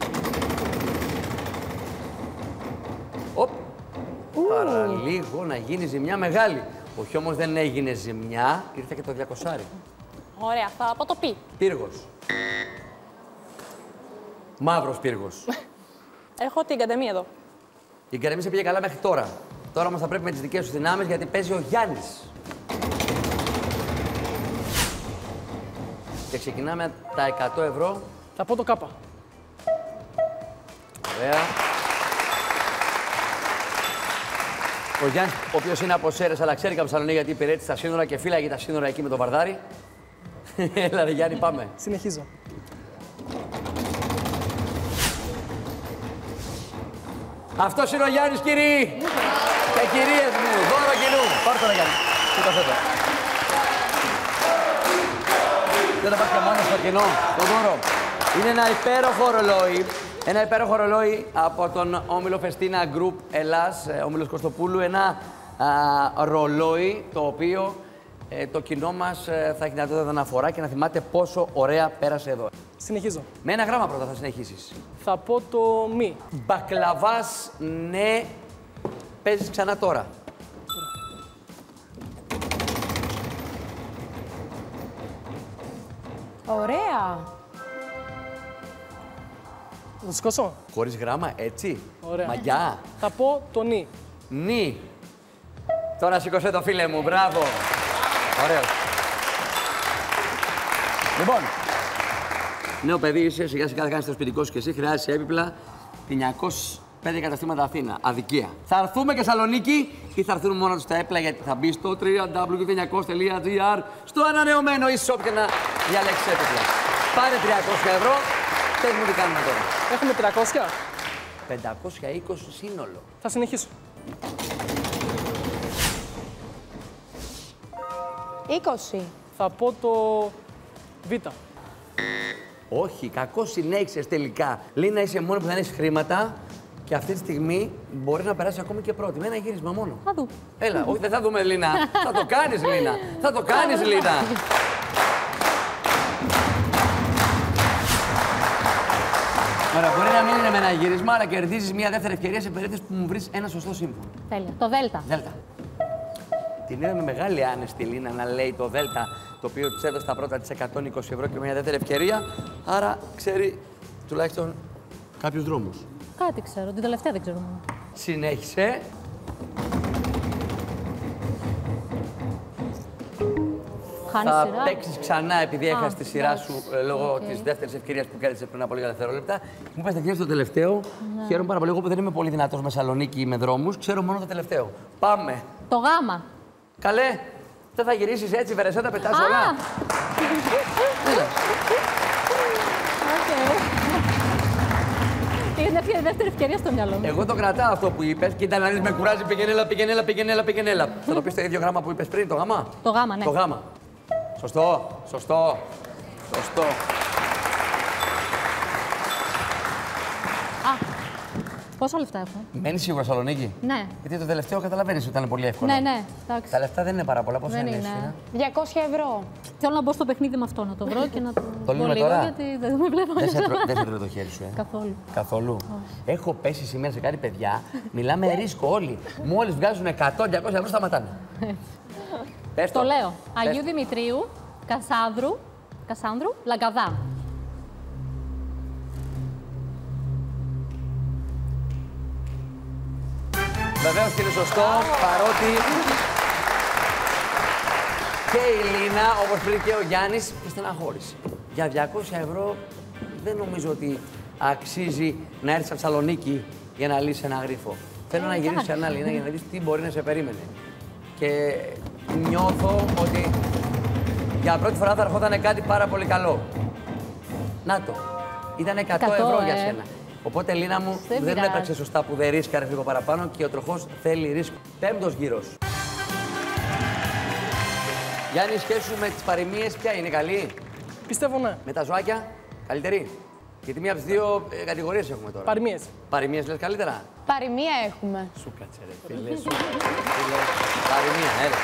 Οπ. Παραλίγο να γίνει ζημιά μεγάλη. Όχι όμως δεν έγινε ζημιά, ήρθε και το 200. Ωραία, θα πω το πι. Πύργος. Μαύρος πύργος. Έχω την καντεμή εδώ. Η Καρεμή σε πήγε καλά μέχρι τώρα. Τώρα όμως θα πρέπει με τις δικές σου δυνάμεις γιατί παίζει ο Γιάννης. Και ξεκινάμε τα 100 ευρώ. Θα πω το κάπα. Ωραία. Ο Γιάννης, ο οποίος είναι από Σέρρες, αλλά ξέρει κάπου Θεσσαλονίκη γιατί υπηρέτησε τα σύνορα και φύλαγε τα σύνορα εκεί με τον Βαρδάρη. Έλα ρε Γιάννη, πάμε. Συνεχίζω. Αυτός είναι ο Γιάννης, κύριοι και κυρίες μου. Δώρο κοινού. Πάρ' το ρε Γιάννη. Κοίτασέ το. Δεν θα πας και μόνο στο κοινό, το δώρο. Είναι ένα υπέροχο ρολόι. Ένα υπέροχο ρολόι από τον Όμιλο Φεστίνα Group Ελλάς, Όμιλος Κωστοπούλου. Ένα ρολόι το οποίο το κοινό μας θα έχει δυνατότητα να φορά και να θυμάται πόσο ωραία πέρασε εδώ. Συνεχίζω. Με ένα γράμμα πρώτα θα συνεχίσεις. Θα πω το μη. Μπακλαβάς, ναι. Παίζεις ξανά τώρα. Ωραία. Θα το σηκώσω. Χωρίς γράμμα, έτσι. Ωραία. Μαγιά. Θα πω το νη. Νι. Τώρα σήκωσέ το φίλε μου, μπράβο. Ωραίος. Λοιπόν, νέο παιδί είσαι, σιγά σιγά θα κάνεις το σπιτικό σου και εσύ, χρειάζεσαι έπιπλα 505 καταστήματα Αθήνα. Αδικία. Θα έρθουμε και Θεσσαλονίκη ή θα έρθουν μόνο τους τα έπιπλα γιατί θα μπει στο www.900.gr στο ανανεωμένο e-shop και να διαλέξεις έπιπλα. Πάρε 300 ευρώ, πες μου τι κάνουμε τώρα. Έχουμε 300. 520 σύνολο. Θα συνεχίσω. 20. Θα πω το β. Όχι, κακό συνέχισες τελικά. Λίνα, είσαι μόνη που δεν έχεις χρήματα και αυτή τη στιγμή μπορεί να περάσει ακόμη και πρώτη. Με ένα γύρισμα μόνο. Θα δούμε. Έλα, όχι, δεν θα δούμε, Λίνα. Θα το κάνεις, Λίνα. Θα το κάνεις, Λίνα. Ωραία, μπορεί να μην είναι με ένα γύρισμα, αλλά κερδίζεις μια δεύτερη ευκαιρία σε περίπτωση που μου βρεις ένα σωστό σύμφωνο. Τέλεια. Το δέλτα. Δέλτα. Την είδαμε μεγάλη άνεση τη Λίνα να λέει το Δέλτα, το οποίο της έδωσε τα πρώτα της 120 ευρώ και μια δεύτερη ευκαιρία. Άρα ξέρει τουλάχιστον κάποιους δρόμους. Κάτι ξέρω. Την τελευταία δεν ξέρω μόνο. Συνέχισε. Χάνει Θα σειρά. παίξεις ξανά επειδή έχασες τη σειρά εντάξει. σου λόγω της δεύτερης ευκαιρίας που κέρδισες πριν από λίγα δευτερόλεπτα. Μου είπες να το τελευταίο. Χαίρομαι πάρα πολύ. Εγώ που δεν είμαι πολύ δυνατός με Θεσσαλονίκη με δρόμους, ξέρω μόνο το τελευταίο. Πάμε. Το γάμα. Καλέ, δεν θα γυρίσεις έτσι, Βερεσέτα, πετάς όλα. Έλα. Είναι δεύτερη ευκαιρία στο μυαλό μου. Εγώ το κρατάω αυτό που είπες. Κοίτα να δεις, με κουράζει, πήγαινε. Θα το πεις το ίδιο γράμμα που είπες πριν, το γάμα. Το γάμα, ναι. Το γάμα. Σωστό. Πόσα λεφτά έχω? Μένεις σίγουρα Θεσσαλονίκη. Ναι. Γιατί το τελευταίο καταλαβαίνεις ότι ήταν πολύ εύκολο. Ναι, εντάξει. Τα λεφτά δεν είναι πάρα πολλά. Πόσα Δεν είναι, είναι. Εσύνα? 200 ευρώ. Θέλω να μπω στο παιχνίδι με αυτό, να το βρω και να το Το δω λύνουμε λίγο, τώρα? γιατί δεν με βλέπω. Δεν σε τρώει το χέρι σου, Καθόλου. Καθόλου. Έχω πέσει σήμερα σε κάτι παιδιά, μιλάμε ρίσκο όλοι. Μόλις βγάζουν 100-200 ευρώ σταματάνε. Πες Το λέω. Πες Αγίου Δημητρίου, Κασάνδρου, Λαγκαδά. Βεβαίως και είναι σωστό, παρότι και η Λίνα, όπως πριν και ο Γιάννης, στεναχώρησε. Για 200 ευρώ δεν νομίζω ότι αξίζει να έρθει στη Θεσσαλονίκη για να λύσει ένα γρίφο. Θέλω να γυρίσει ξανά, Λίνα, για να δεις τι μπορεί να σε περίμενε. Και νιώθω ότι για πρώτη φορά θα ερχόταν κάτι πάρα πολύ καλό. Να το. Ήταν 100 ευρώ για σένα. Οπότε, Λίνα μου, δεν έπραξε σωστά που δεν ρίσκαρε λίγο παραπάνω και ο τροχός θέλει ρίσκο. 5ος γύρος. Γιάννη, η σχέση σου με τις παροιμίες ποια είναι, καλή? Πιστεύω ναι. Με τα ζωάκια, καλύτερη? Γιατί μία από τις δύο κατηγορίες έχουμε τώρα. Παροιμίες. Παροιμίες λες καλύτερα? Παροιμία έχουμε. Σου κάτσε ρε φίλε, σου. Φίλε, παροιμία, έλα.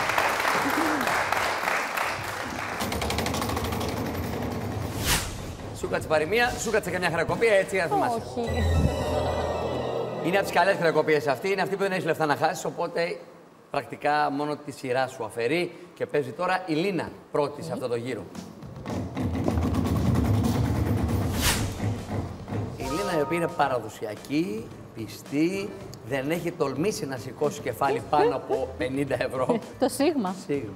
Σου κάτσε παροιμία, σου κάτσε καμιά χρεοκοπία, έτσι να θυμάσαι. Όχι. Είναι από τις καλές χρεοκοπίες αυτή, είναι αυτή που δεν έχεις λεφτά να χάσεις, οπότε πρακτικά μόνο τη σειρά σου αφαιρεί και παίζει τώρα η Λίνα πρώτη σε αυτό το γύρο. Η Λίνα, η οποία είναι παραδοσιακή, πιστή, δεν έχει τολμήσει να σηκώσει κεφάλι πάνω από 50 ευρώ. Το σίγμα. Σίγμα.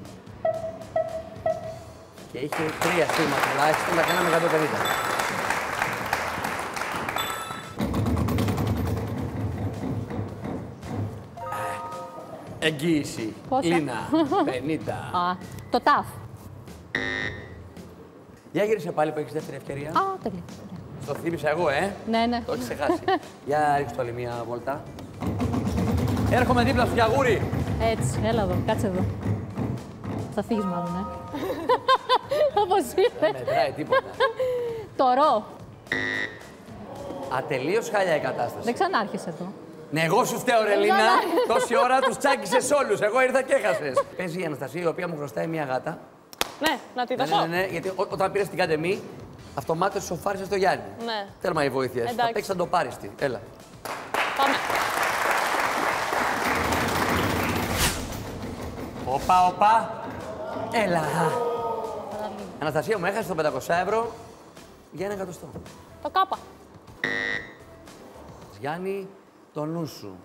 Και είχε 3 σίγμα τουλάχιστον, τα κάναμε 150. Εγγύηση. Πόσα? Λίνα, 50. Α, το ταφ. Για γύρισε πάλι που έχεις δεύτερη ευκαιρία. Α, τέλεια. Στο θύμισα εγώ, Ναι, ναι. Το έχεις ξεχάσει. Για ρίξτε άλλη μία βόλτα. Έρχομαι δίπλα σου, Γιαγούρι. Έτσι, έλα εδώ, κάτσε εδώ. Θα φύγεις μάλλον, Όπως Δεν είπε. μετράει τίποτα. Το ρο. Ατελείως χάλια η κατάσταση. Δεν ξανάρχεσαι εδώ. Ναι, εγώ σου φταίω, ρε Λίνα. Τόση ώρα τους τσάκισες όλους. Εγώ ήρθα και έχασες. Παίζει η Αναστασία, η οποία μου χρωστάει μία γάτα. Ναι, να τη Ναι, δώσω. ναι, γιατί όταν πήρες την καντεμή, αυτομάτως σοφάρισες το Γιάννη. Ναι. Τέρμα η βοήθεια σου. Θα Εντάξει. παίξεις, θα το πάρεις τι. Έλα. Πάμε. Οπα, οπα. Έλα. Αναστασία μου, έχασε το 500 ευρώ για 1 εκατοστό. Το κάπα. Γιάννη, το νου σου.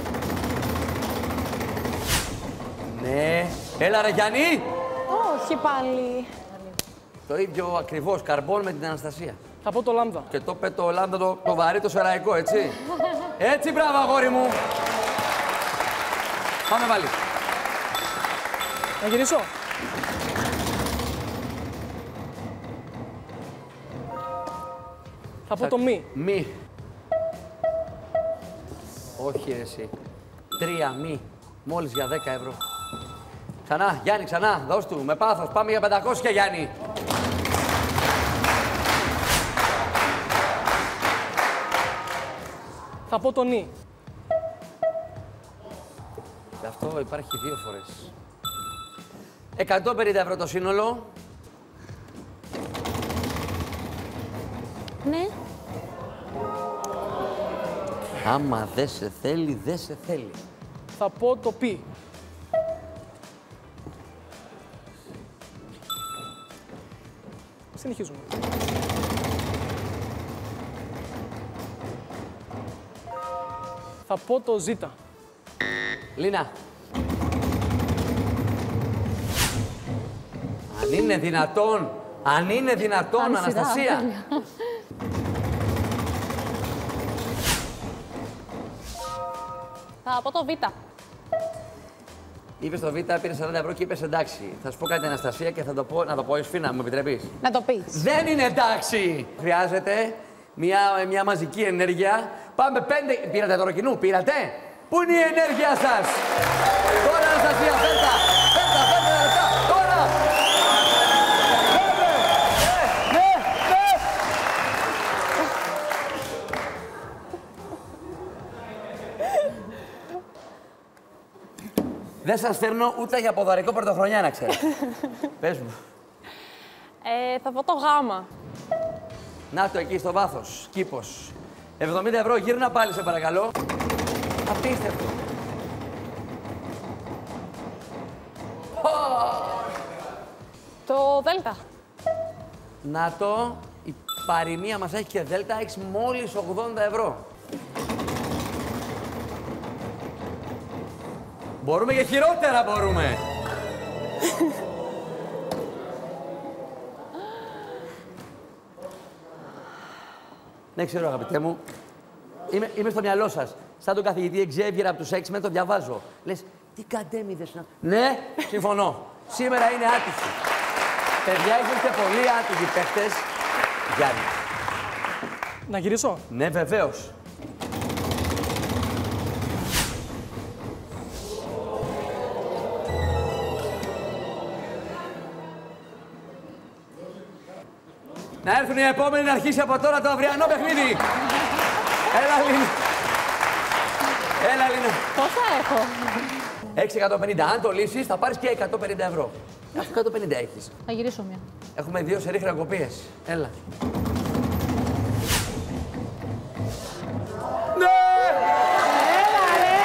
Ναι. Έλα ρε Γιάννη. Όχι πάλι. Το ίδιο ακριβώς, καρμπόν με την Αναστασία. Θα πω το λάμδα. Και το είπε το λάμδα το βαρύ, το σεραϊκό, έτσι. Έτσι, μπράβο, αγόρι μου. Πάμε πάλι. Να γυρίσω. Θα πω το μη. Μη. Όχι ρε εσύ. 3 μη. Μόλις για 10 ευρώ. Ξανά, Γιάννη, ξανά. Δώσ' του. Με πάθος. Πάμε για 500, Γιάννη. Θα πω το νη. Και αυτό υπάρχει 2 φορές. 150 ευρώ το σύνολο. Ναι. Άμα δεν σε θέλει, δεν σε θέλει. Θα πω το πι. Συνεχίζουμε. Θα πω το ζήτα. Λίνα. Αν είναι δυνατόν, αν είναι δυνατόν, Άλλη σειρά, Αναστασία. τέλεια. Θα πω το β. Είπες το Β, πήρε 40 ευρώ και είπες εντάξει. Θα σου πω κάτι, Αναστασία, και θα το πω, να το πω Εσφίνα, μου επιτρέπεις. Να το πεις. Δεν είναι εντάξει! Χρειάζεται μια μαζική ενέργεια. Πάμε 5. Πήρατε το κοινού, πήρατε. Πού είναι η ενέργεια σας? Τώρα, Αναστασία, φέρτα! Φέρτα λεπτά! Τώρα! Ναι! Δεν σας φέρνω ούτε για ποδαρικό πρωτοχρονιά, να ξέρετε. Πες μου. Θα πω το γ. Να το εκεί στο βάθος. Κήπος. 70 ευρώ. Γύρνα πάλι, σε παρακαλώ. Απίστευτο. Το δ. Να το. Η παροιμία μας έχει και δέλτα. Έχεις μόλις 80 ευρώ. Μπορούμε και χειρότερα μπορούμε. Ναι, ξέρω, αγαπητέ μου. Είμαι στο μυαλό σας. Σαν τον καθηγητή Xavier από τους X-Men, το διαβάζω. Λες, τι κατέμιδες να... Ναι, συμφωνώ. Σήμερα είναι άτυχη. Παιδιά, είστε πολύ άτυχοι παίχτες. Γιάννη. Να γυρίσω. Ναι, βεβαίως. Να έρθουν οι επόμενοι να αρχίσει από τώρα το αυριανό παιχνίδι. Έλα, Λίνα. Έλα, Λίνα. Πόσα έχω? 650. Αν το λύσεις, θα πάρεις και 150 ευρώ. Αφού 150 έχεις. Θα γυρίσω μια. Έχουμε 2 σερί χρεοκοπίες. Έλα. Ναι! Έλα, ρε!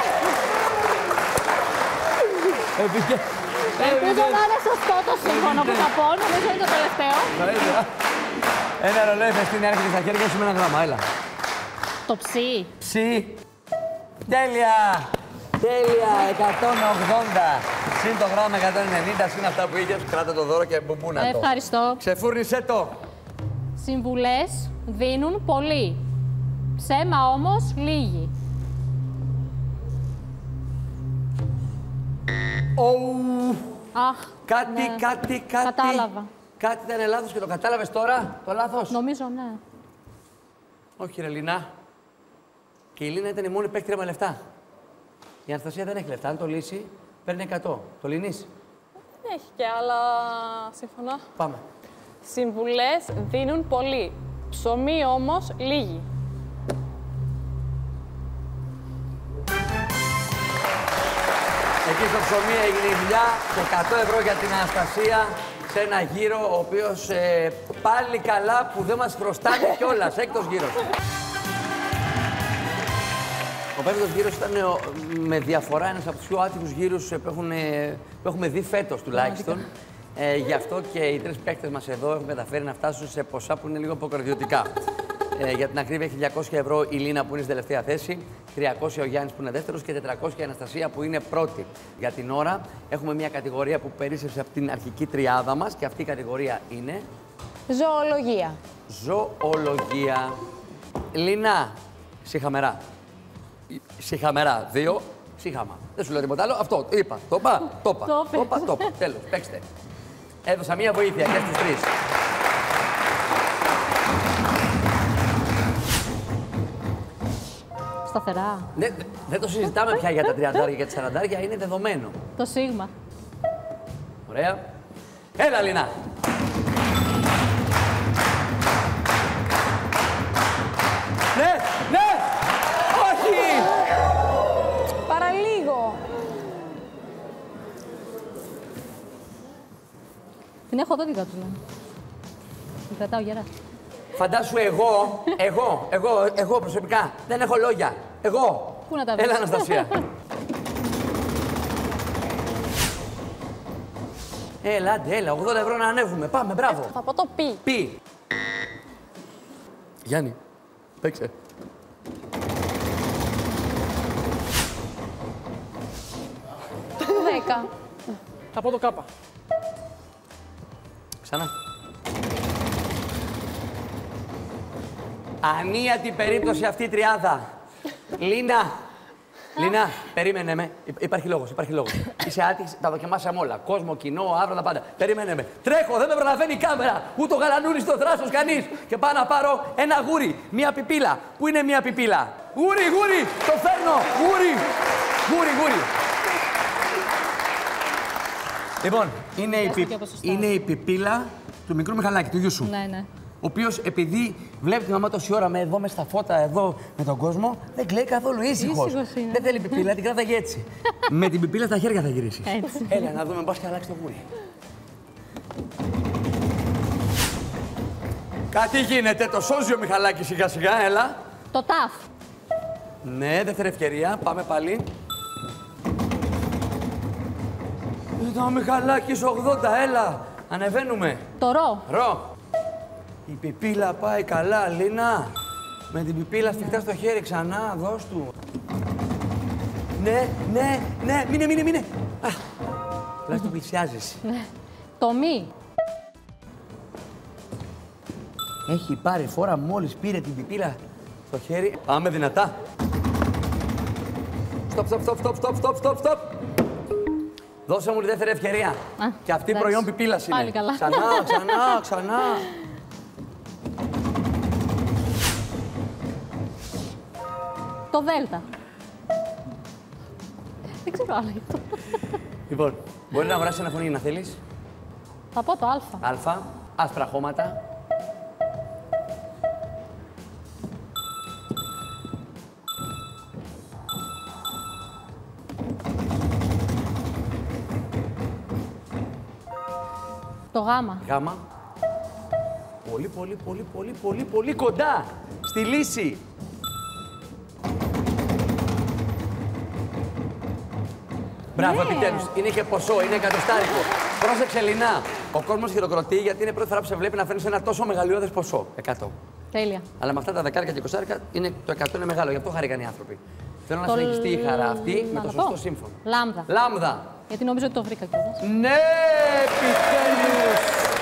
Ελπίζω να είναι σωστό το σύμφωνο που θα πω. Νομίζω είναι το τελευταίο. Ένα ρολόι φεστίνη έρχεται στα χέρια σου με ένα γράμμα. Έλα. Το ψι. Ψι. Τέλεια! Τέλεια! 180. Συν το γράμμα 190, συν αυτά που είχες. Κράτα το δώρο και μπουμπούνα το. Ευχαριστώ. Ξεφούρνησέ το. Συμβουλές δίνουν πολύ. Ψέμα όμως λίγοι. Αχ, Κάτι. Κατάλαβα. Κάτι ήταν λάθος και το κατάλαβες τώρα, το λάθος. Νομίζω, ναι. Όχι, ρε Λίνα. Και η Λίνα ήταν η μόνη παίκτρια με λεφτά. Η Αναστασία δεν έχει λεφτά. Αν το λύσει, παίρνει 100. Το λύνεις. Δεν έχει και άλλα σύμφωνα. Πάμε. Συμβουλές δίνουν πολύ. Ψωμί όμως λίγοι. Εκεί στο ψωμί έγινε η δουλειά και 100 ευρώ για την Αναστασία σε ένα γύρο, ο οποίος πάλι καλά που δεν μας χρωστάνε κιόλας. Έκτος γύρος. Ο πέμπτος γύρος ήταν με διαφορά ένας από τους πιο άτυχους γύρους που έχουμε δει φέτος τουλάχιστον. Γι' αυτό και οι 3 παίκτες μας εδώ έχουν καταφέρει να φτάσουν σε ποσά που είναι λίγο αποκαρδιωτικά. Για την ακρίβεια έχει 200 ευρώ η Λίνα που είναι στη τελευταία θέση, 300 ο Γιάννης που είναι δεύτερος και 400 η Αναστασία που είναι πρώτη. Για την ώρα έχουμε μια κατηγορία που περίσσευσε από την αρχική τριάδα μας και αυτή η κατηγορία είναι... Ζωολογία. Ζωολογία. Λίνα, σιχαμερά. Σιχαμερά, 2, σιχάμα. Δεν σου λέω τίποτα άλλο. Αυτό, είπα. Το είπα. Τέλος, παίξτε. Έδωσα μία βοήθεια και στους 3. Σταθερά. Δεν το συζητάμε πια για τα 30 και τα 40, είναι δεδομένο. Το σίγμα. Ωραία. Έλα, Λίνα. Ναι! Όχι! Παραλίγο. Την έχω εδώ την κάτω. Την κρατάω γερά. Φαντάσου εγώ προσωπικά. Δεν έχω λόγια. Εγώ. Πού να τα βρεις. Έλα, Αναστασία. Έλα, 80 ευρώ να ανέβουμε. Πάμε, μπράβο. Θα πω το πι. Πι. Γιάννη, παίξε. Δέκα. Θα πω το κάπα. Ξανά. Ανίατη περίπτωση αυτή η τριάδα. Λίνα, περίμενε με. Υπάρχει λόγος. Είσαι άτυχη, τα δοκιμάσαμε όλα. Κόσμο, κοινό, αύριο τα πάντα. Περίμενε με. Τρέχω, δεν με προλαβαίνει η κάμερα. Ούτε ο γαλανούρι στο θράσος κανείς. Και πάω να πάρω ένα γούρι, μία πιπίλα. Πού είναι μία πιπίλα? Γούρι, το φέρνω. Γούρι. Λοιπόν, είναι η πιπίλα του μικρού Μιχαλάκη, του γιού σου. Ναι. Ο οποίος, επειδή βλέπει τη μαμά τόση ώρα εδώ μέσα στα φώτα, εδώ με τον κόσμο, δεν κλαίει καθόλου ήσυχος. Είναι. Δεν θέλει πιπίλα, την κράταγε έτσι. Με την πιπίλα στα χέρια θα γυρίσει. Έτσι. Έλα, να δούμε, μπας και αλλάξει το γούρι. Κάτι γίνεται, το σώζει ο Μιχαλάκης σιγά-σιγά, έλα. Το ταφ. Ναι, δεύτερη ευκαιρία, πάμε πάλι. Ήταν ο Μιχαλάκης 80, έλα. Ανεβαίνουμε. Το Ρο. Η πιπίλα πάει καλά, Λίνα. Με την πιπίλα σφιχτά στο χέρι ξανά, δώσ' του. Ναι, μείνε. Τουλάχιστον πλησιάζεσαι. Το μη. Έχει πάρει φόρα μόλις πήρε την πιπίλα στο χέρι. Πάμε δυνατά. Στοπ. Δώσε μου τη δεύτερη ευκαιρία. Και αυτή εντάξει. προϊόν πιπίλας είναι. Πάλι καλά. Ξανά. Το δέλτα. Δεν ξέρω άλλο αυτό. Λοιπόν, μπορεί να αγοράσεις ένα φωνή να θέλεις. Θα πω το α. Α, άσπρα χώματα. Το γάμα. Γάμα. Πολύ κοντά στη λύση. Μπράβο, επιτέλους. Είναι και ποσό, είναι εκατοστάρικο. Πρόσεξε, Λινά. Ο κόσμος χειροκροτεί γιατί είναι η πρώτη φορά που σε βλέπει να φέρνεις ένα τόσο μεγαλειώδες ποσό. 100. Τέλεια. Αλλά με αυτά τα δεκάρικα και εικοσάρικα το 100 είναι μεγάλο, γι' αυτό χαρήκαν οι άνθρωποι. Θέλω να συνεχιστεί η χαρά αυτή με το σωστό σύμφωνο. Λάμδα. Λάμδα. Γιατί νομίζω ότι το βρήκα κιόλας. Ναι, επιτέλους.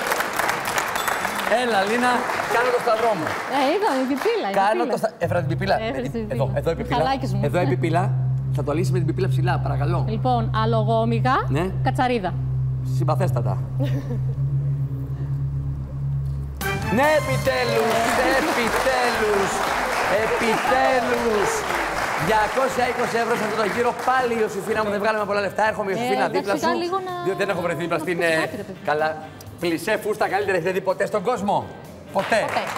Έλα, Λίνα, κάνω το σταυρό μου. Είδα, η πιπίλα. Κάνω το σταυρό. Έφερα την πιπίλα. Έφερες την πιπίλα. Εδώ η πιπίλα. Χαλάκης μου. Εδώ η πιπίλα. Θα το λύσεις με την πιπίλα ψηλά, παρακαλώ. Λοιπόν, αλογόμηγα, Ναι. κατσαρίδα. Συμπαθέστατα. Ναι, επιτέλους! 220 ευρώ σε αυτό το γύρο. Πάλι η Ιωσήφινα μου, δεν βγάλαμε πολλά λεφτά. Έρχομαι η Ιωσήφινα εντάξει, δίπλα σου. ήταν λίγο να- Διότι δεν έχω βρεθεί δίπλα στην. προσπαθάτε, ρε παιδί. Καλά. Πλησέ φούστα καλύτερα έχετε δει ποτέ στον κόσμο. Ποτέ.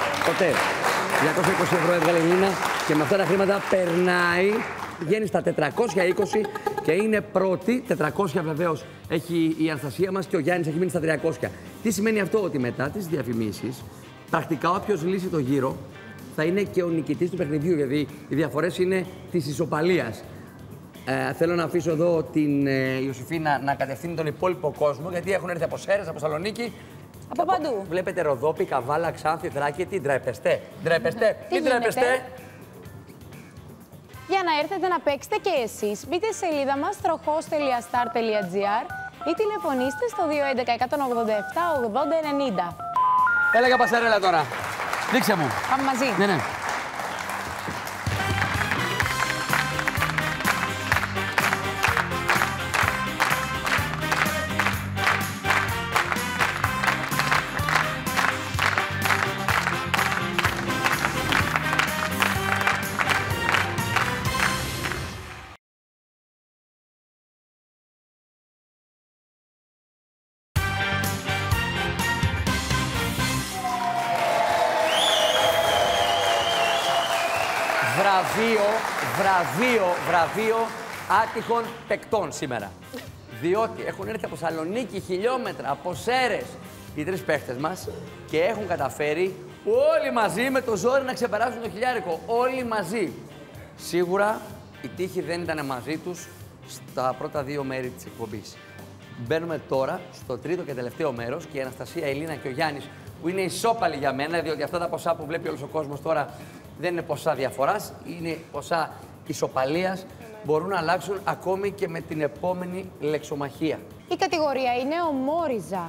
220 ευρώ έβγαλε η Λίνα και με αυτά τα χρήματα περνάει. Βγαίνει στα 420 και είναι πρώτη. 400 βεβαίως έχει η Αναστασία μας και ο Γιάννης έχει μείνει στα 300. Τι σημαίνει αυτό? Ότι μετά τις διαφημίσεις, πρακτικά όποιος λύσει το γύρο θα είναι και ο νικητής του παιχνιδιού, γιατί οι διαφορές είναι της ισοπαλίας. Θέλω να αφήσω εδώ την Ιωσήφινα να κατευθύνει τον υπόλοιπο κόσμο, γιατί έχουν έρθει από Σέρρες, από Θεσσαλονίκη. Από παντού. Βλέπετε Ροδόπη, Καβάλα, Ξάνθη, Θράκη. Τι ντρέπεστε? Τι ντρέπεστε? Για να έρθετε να παίξετε και εσείς, μπείτε στη σελίδα μας τροχός.star.gr ή τηλεφωνήστε στο 211 187 80 90. Έλα για πασαρέλα τώρα. Δείξε μου. Πάμε μαζί. Ναι. Βραβείο άτυχων παικτών σήμερα. Διότι έχουν έρθει από Σαλονίκη, χιλιόμετρα, από Σέρρες οι τρεις παίχτες μας και έχουν καταφέρει όλοι μαζί με το ζόρι να ξεπεράσουν το χιλιάρικο. Όλοι μαζί. Σίγουρα η τύχη δεν ήταν μαζί τους στα πρώτα δύο μέρη της εκπομπής. Μπαίνουμε τώρα στο τρίτο και τελευταίο μέρος και η Αναστασία, η Ελίνα και ο Γιάννης, που είναι ισόπαλοι για μένα, διότι αυτά τα ποσά που βλέπει όλος ο κόσμος τώρα δεν είναι ποσά διαφοράς, είναι ποσά ισοπαλίας, μπορούν να αλλάξουν ακόμη και με την επόμενη λεξομαχία. Η κατηγορία είναι ομόριζα.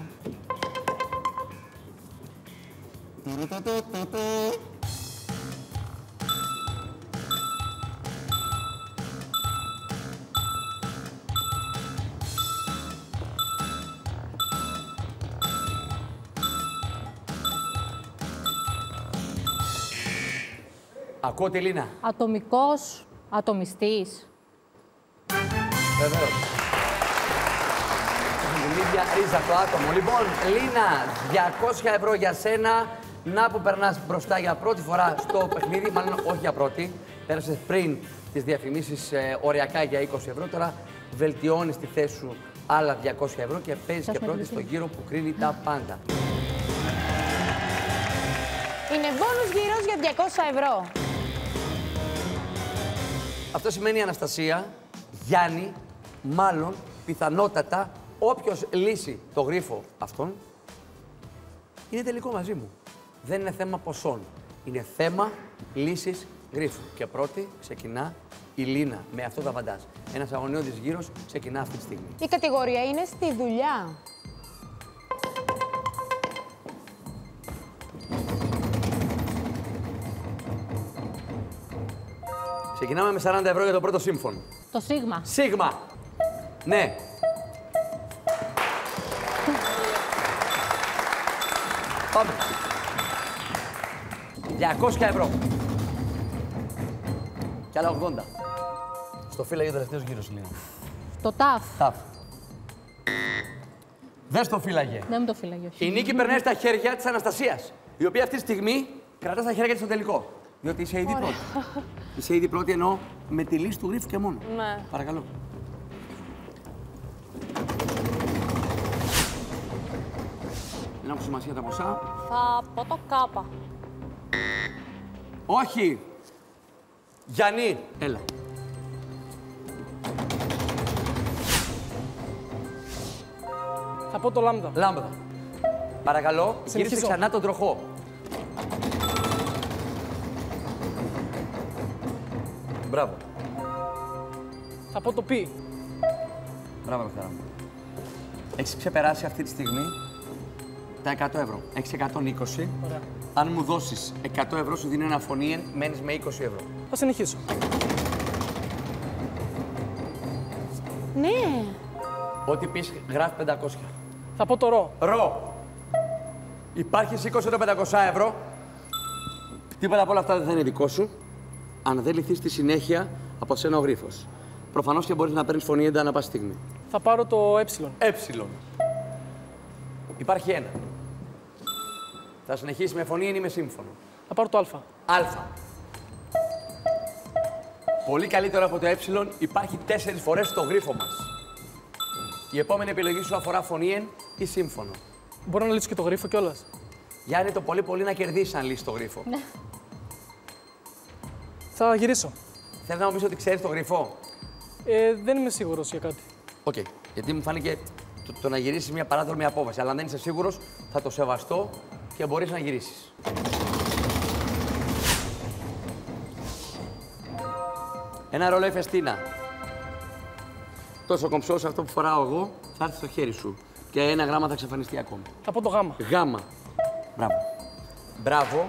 Ακούω τη Λίνα. Ατομικός, ατομιστής. Βεβαίως. Έχουν την ίδια ρίζα το άτομο. Λοιπόν, Λίνα, 200 ευρώ για σένα. Να που περνάς μπροστά για πρώτη φορά στο παιχνίδι, μάλλον όχι για πρώτη. Πέρασες πριν τις διαφημίσεις οριακά για 20 ευρώ. Τώρα βελτιώνεις τη θέση σου άλλα 200 ευρώ και παίζεις και πρώτη στο γύρο που κρίνει τα πάντα. Είναι μπόνους γύρος για 200 ευρώ. Αυτό σημαίνει, Αναστασία, Γιάννη, μάλλον, πιθανότατα, όποιος λύσει το γρίφο αυτόν, είναι τελικό μαζί μου. Δεν είναι θέμα ποσών. Είναι θέμα λύσης γρίφου. Και πρώτη ξεκινά η Λίνα με αυτό το αβαντάζ. Ένας αγωνιώδης γύρος ξεκινά αυτή τη στιγμή. Η κατηγορία είναι στη δουλειά. Ξεκινάμε με 40 ευρώ για το πρώτο σύμφωνο. Το Σίγμα. Σίγμα. Ναι. Πάμε. 200 ευρώ. Κι άλλα 80. Στο φύλαγε ο τελευταίος γύρος, Λίνα. Το ΤΑΦ. Ταφ. Δεν στο φύλαγε. Δεν μου το φύλαγε, όχι. Η νίκη περνάει στα χέρια της Αναστασίας, η οποία αυτή τη στιγμή κρατά στα χέρια της στο τελικό. Διότι είσαι ήδη πρώτη. Είσαι ήδη πρώτη, εννοώ με τη λύση του γρίφου και μόνο. Ναι. Παρακαλώ. Δεν έχουν σημασία τα ποσά. Θα πω το Κάπα. Όχι. Γιάννη, έλα. Θα πω το Λάμδα. Λάμπαδα. Παρακαλώ, γύρισε Συνεχίζω. ξανά τον τροχό. Μπράβο. Θα πω το Πι. Μπράβο, Λευτέρα μου. Έχεις ξεπεράσει αυτή τη στιγμή τα 100 ευρώ. Έχεις 120. Ωραία. Αν μου δώσεις 100 ευρώ, σου δίνει ένα φωνήεν, μένεις με 20 ευρώ. Θα συνεχίσω. Ναι. Ό,τι πεις, γράφει 500. Θα πω το Ρο. Ρο. Υπάρχει, σήκωσε το 500 ευρώ. Τίποτα από όλα αυτά δεν θα είναι δικό σου, αν δεν λυθεί στη συνέχεια από σένα ο γρίφος. Προφανώς και μπορείς να παίρνεις φωνήεντα ανά πάση στιγμή. Θα πάρω το Ε. Υπάρχει ένα. Θα συνεχίσει με φωνήεν ή με σύμφωνο. Θα πάρω το Α. Α. Πολύ καλύτερο από το Ε υπάρχει 4 φορές στο γρίφο μας. Η επόμενη επιλογή σου αφορά φωνήεν ή σύμφωνο. Μπορώ να λύσω και το γρίφο κιόλας. Γιάννη, το πολύ να κερδίσει αν λύσει το γρίφο. Θα γυρίσω. Θέλεις να μου πεις ότι ξέρεις το γρίφο. Δεν είμαι σίγουρος για κάτι. Οκ. Γιατί μου φάνηκε το να γυρίσεις μια παράδρομη απόφαση. Αλλά αν δεν είσαι σίγουρος, θα το σεβαστώ και μπορείς να γυρίσεις. Ένα ρολόι φεστίνα. Τόσο κομψό όσο αυτό που φοράω εγώ θα έρθει στο χέρι σου. Και 1 γράμμα θα εξαφανιστεί ακόμη. Θα πω το Γ. Γάμα. Μπράβο. Μπράβο.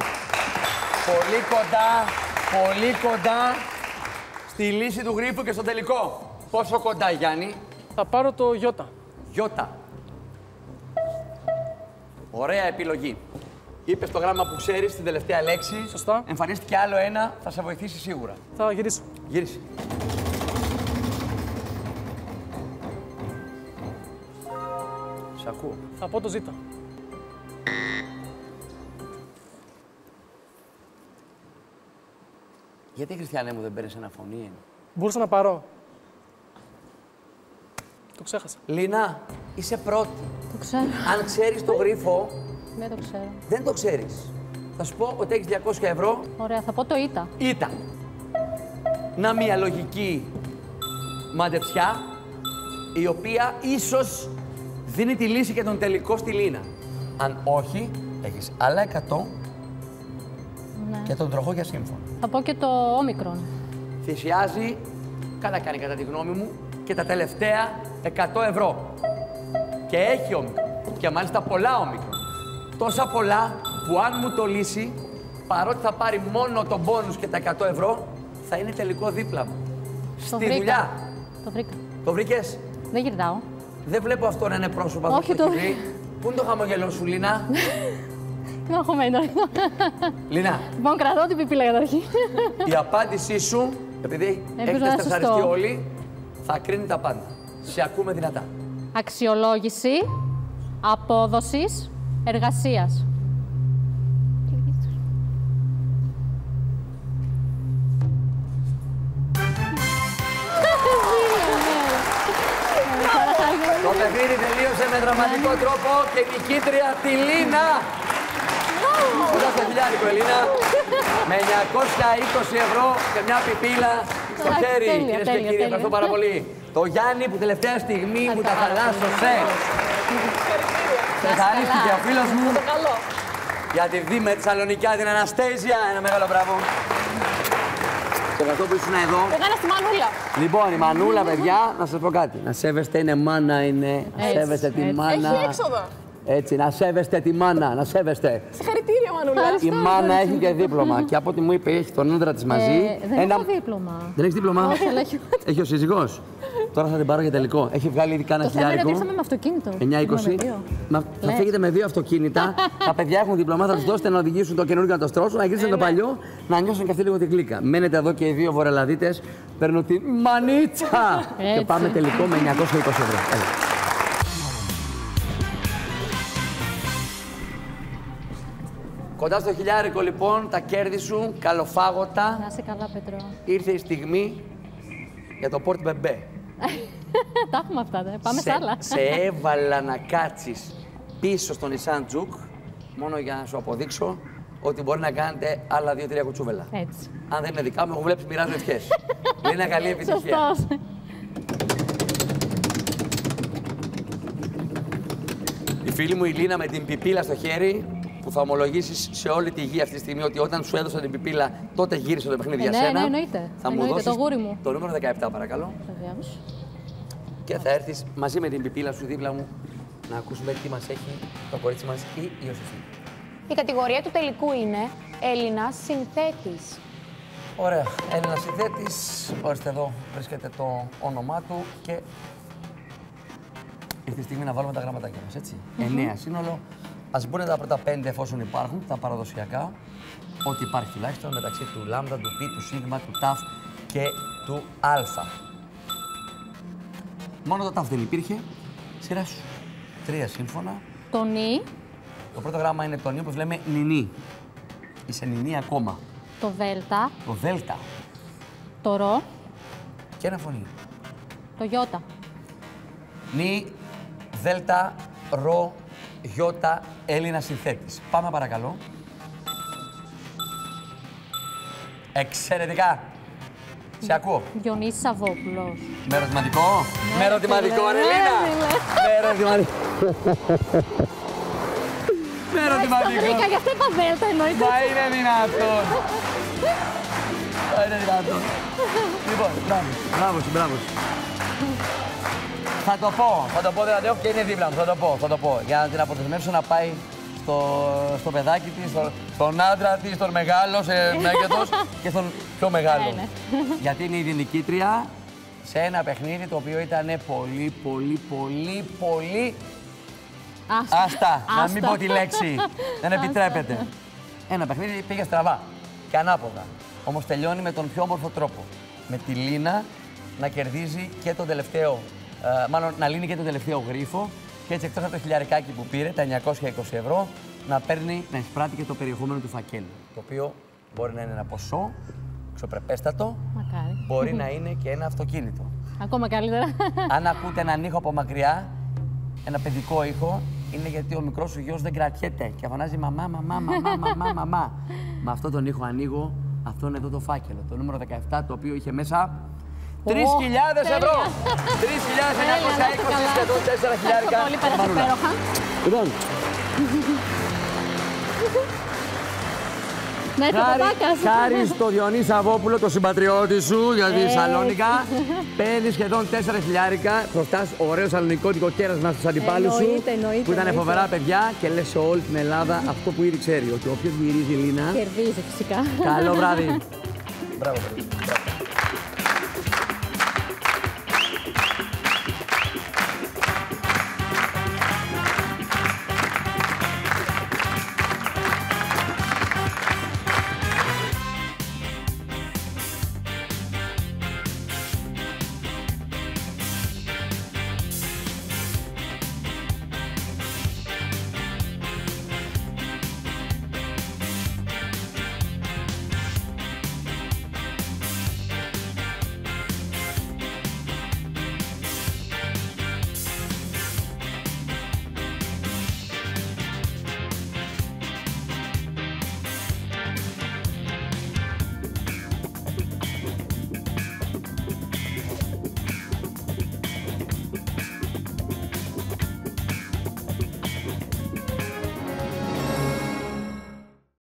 Πολύ κοντά στη λύση του γρίφου και στο τελικό. Πόσο κοντά, Γιάννη. Θα πάρω το Ι. Γιώτα. Ωραία επιλογή. Είπες το γράμμα που ξέρεις στην τελευταία λέξη. Σωστά. Εμφανίστηκε άλλο ένα, θα σε βοηθήσει σίγουρα. Θα γυρίσω. Γύρισε. Σ' ακούω. Θα πω το Ζ. Γιατί, Χριστιανέ μου, δεν παίρνεις ένα φωνήεν. Μπορούσα να πάρω. Το ξέχασα. Λίνα, είσαι πρώτη. Το ξέρω. Αν ξέρεις το γρίφο, Δεν το ξέρω. δεν το ξέρεις. Θα σου πω ότι έχεις 200 ευρώ. Ωραία, θα πω το Ήτα. Ήταν. Να μια λογική μαντεψιά, η οποία ίσως δίνει τη λύση και τον τελικό στη Λίνα. Αν όχι, έχεις άλλα 100 Ναι. και τον τροχό για σύμφωνο. Θα πω και το Όμικρον. Θυσιάζει, καλά κάνει κατά τη γνώμη μου, και τα τελευταία 100 ευρώ. Και έχει όμικρον. Και μάλιστα πολλά όμικρον. Τόσα πολλά που αν μου το λύσει, παρότι θα πάρει μόνο τον μπόνους και τα 100 ευρώ, θα είναι τελικό δίπλα μου. Στη βρήκα. δουλειά. Το βρήκα. Το βρήκες? Δεν γυρνάω. Δεν βλέπω αυτό να είναι πρόσωπο. Όχι, αυτό το που έχει βρει. Πού είναι το χαμογελό σου, Λίνα? Είμαι αγχωμένη. Λίνα, Λοιπόν, κρατώ την πιπίλα για τα αρχή. η απάντησή σου, επειδή Ελπίζω έχετε να είναι στρεσαριστεί σωστό. όλοι, θα κρίνει τα πάντα. Σε ακούμε δυνατά. Αξιολόγηση απόδοσης εργασίας. Το παιχνίδι τελείωσε με δραματικό τρόπο και νικήτρια τη Λίνα. Κοντά στο χιλιάρικο, Ελίνα. Με 920 ευρώ και μια πιπίλα στο Α, χέρι. τέλεια, Κυρίες και τέλεια, κύριοι, ευχαριστώ τέλεια. πάρα πολύ. Το Γιάννη που τελευταία στιγμή μου τα χαλάσωσε. Ευχαρίστηκε ο φίλος μου Καλό. για τη Δήμη Θεσσαλονικιά, την Αναστέζια. Ένα μεγάλο μπράβο. Σε ευχαριστώ που ήσουν εδώ. Το έκανα στη Μανούλα. Λοιπόν, η Μανούλα, παιδιά, να σας πω κάτι. Να σέβεστε είναι μάνα, είναι. Να σέβεστε τη μάνα. Έχει έξοδο. Έτσι, να σέβεστε τη μάνα, να σέβεστε. Συγχαρητήρια, Μανούλα. Η μάνα έχει και δίπλωμα. Και από ό,τι μου είπε, έχει τον άντρα της μαζί. Δεν έχω δίπλωμα. Δεν έχει δίπλωμα. Όχι, αλλά έχει ο σύζυγος. Τώρα θα την πάρω για τελικό. Έχει βγάλει ήδη κάνα χιλιάρικο. Το θέμα με αυτοκίνητο. 9-20. Θα φύγετε με 2 αυτοκίνητα. Τα παιδιά έχουν δίπλωμα, θα τους δώσετε να οδηγήσουν το καινούργιο να το στρώσουν, να γυρίσουν το παλιό, να νιώσουν και αυτοί λίγο την κλίκα. Μένετε εδώ και οι 2 βορελαδίτες. Παίρνω τη μανίτσα. Και πάμε τελικό με 920 ευρώ. Κοντά στο χιλιάρικο λοιπόν, τα κέρδη σου, καλοφάγωτα. Να είσαι καλά, Πέτρο. Ήρθε η στιγμή για το Port Bebé. Τα έχουμε αυτά, δε. Πάμε σε άλλα. Σε έβαλα να κάτσεις πίσω στο Nissan Juke, μόνο για να σου αποδείξω ότι μπορεί να κάνετε άλλα 2-3 κουτσούβελα. Έτσι. Αν δεν είναι δικά μου, έχω βλέπει μοιράζω ευχές. Είναι μια καλή επιτυχία. Σωστός. Η φίλη μου η Λίνα με την πιπίλα στο χέρι, που θα ομολογήσεις σε όλη τη γη αυτή τη στιγμή ότι όταν σου έδωσα την πιπίλα, τότε γύρισε το παιχνίδι για σένα. Ναι, εννοείται. Θα μου δώσεις το γούρι μου. το νούμερο 17, παρακαλώ. Βεβαίως. Και θα έρθεις μαζί με την πιπίλα σου δίπλα μου να ακούσουμε τι μας έχει το κορίτσι μας ή η Ιωσήφη. Η κατηγορία του τελικού είναι Έλληνας συνθέτης. Ωραία. Έλληνας συνθέτης. Ορίστε εδώ βρίσκεται το όνομά του και ήρθε η στιγμή να βάλουμε τα γραμματάκια μας, έτσι. 9 σύνολο. Ας μπουν τα πρώτα 5 εφόσον υπάρχουν, τα παραδοσιακά. Ό,τι υπάρχει τουλάχιστον μεταξύ του λάμδα, του πι, του σίγμα, του ταφ και του αλφα. Μόνο το ταφ δεν υπήρχε. Σειρά σου. 3 σύμφωνα. Το νι, Το πρώτο γράμμα είναι το νι, όπως λέμε νινί. Είσαι νινί ακόμα. το δέλτα, Το δέλτα. το ρο, Και ένα φωνή. το γιώτα. Νι, δέλτα, ρο, γιώτα, Έλληνα συνθέτης. Πάμε παρακαλώ. Εξαιρετικά. Σε ακούω. Διονύσης Σαββόπουλος. Με ερωτηματικό. Με ερωτηματικό, ρε Λίνα. Με ερωτηματικό. Με ερωτηματικό. Βρήκα, γι' αυτό είπα δέλτα εννοείται. Μα είναι δυνατόν. Μα είναι δυνατόν. Λοιπόν, μπράβο σου, μπράβο σου. Θα το πω, δεν αντέχω και είναι δίπλα μου, θα το πω. Για να την αποδεσμεύσω να πάει στο παιδάκι της, στον άντρα της, τον μεγάλο σε μέγεθος και στον πιο μεγάλο. Ναι. Γιατί είναι η νικήτρια σε ένα παιχνίδι το οποίο ήταν πολύ άστα. Να μην πω τη λέξη. Δεν επιτρέπεται. Ένα παιχνίδι πήγε στραβά και ανάποδα. Όμως τελειώνει με τον πιο όμορφο τρόπο. Με τη Λίνα να κερδίζει και τον τελευταίο, να λύνει και τον τελευταίο γρίφο και έτσι εκτός από το χιλιαρικάκι που πήρε, τα 920 ευρώ, να εισπράττει και το περιεχόμενο του φακέλου. Το οποίο μπορεί να είναι ένα ποσό, αξιοπρεπέστατο, Μακάρι. μπορεί να είναι και ένα αυτοκίνητο. Ακόμα καλύτερα. Αν ακούτε έναν ήχο από μακριά, ένα παιδικό ήχο, είναι γιατί ο μικρός σου γιος δεν κρατιέται και φωνάζει μαμά. Με αυτόν τον ήχο ανοίγω αυτόν εδώ το φάκελο, το νούμερο 17, το οποίο είχε μέσα 3.000 ευρώ! 3.920, σχεδόν 4 χιλιάρικα. Όλοι πέρασαν υπέροχα. Λοιπόν, Ναι, το παπάκας. χάρη στο Διονύση Σαββόπουλο, το συμπατριώτη σου για τη Σαλόνικα, παίρνει σχεδόν 4 χιλιάρικα. Χρωστάς ωραίο σαλονικότικο κέρασμα στους αντιπάλους σου, Εννοείται, που ήταν φοβερά παιδιά και λες σε όλη την Ελλάδα αυτό που ήδη ξέρει, ότι όποιος γυρίζει Λίνα, Κερδίζει φυσικά. καλό βράδυ. Μπράβο, παιδί.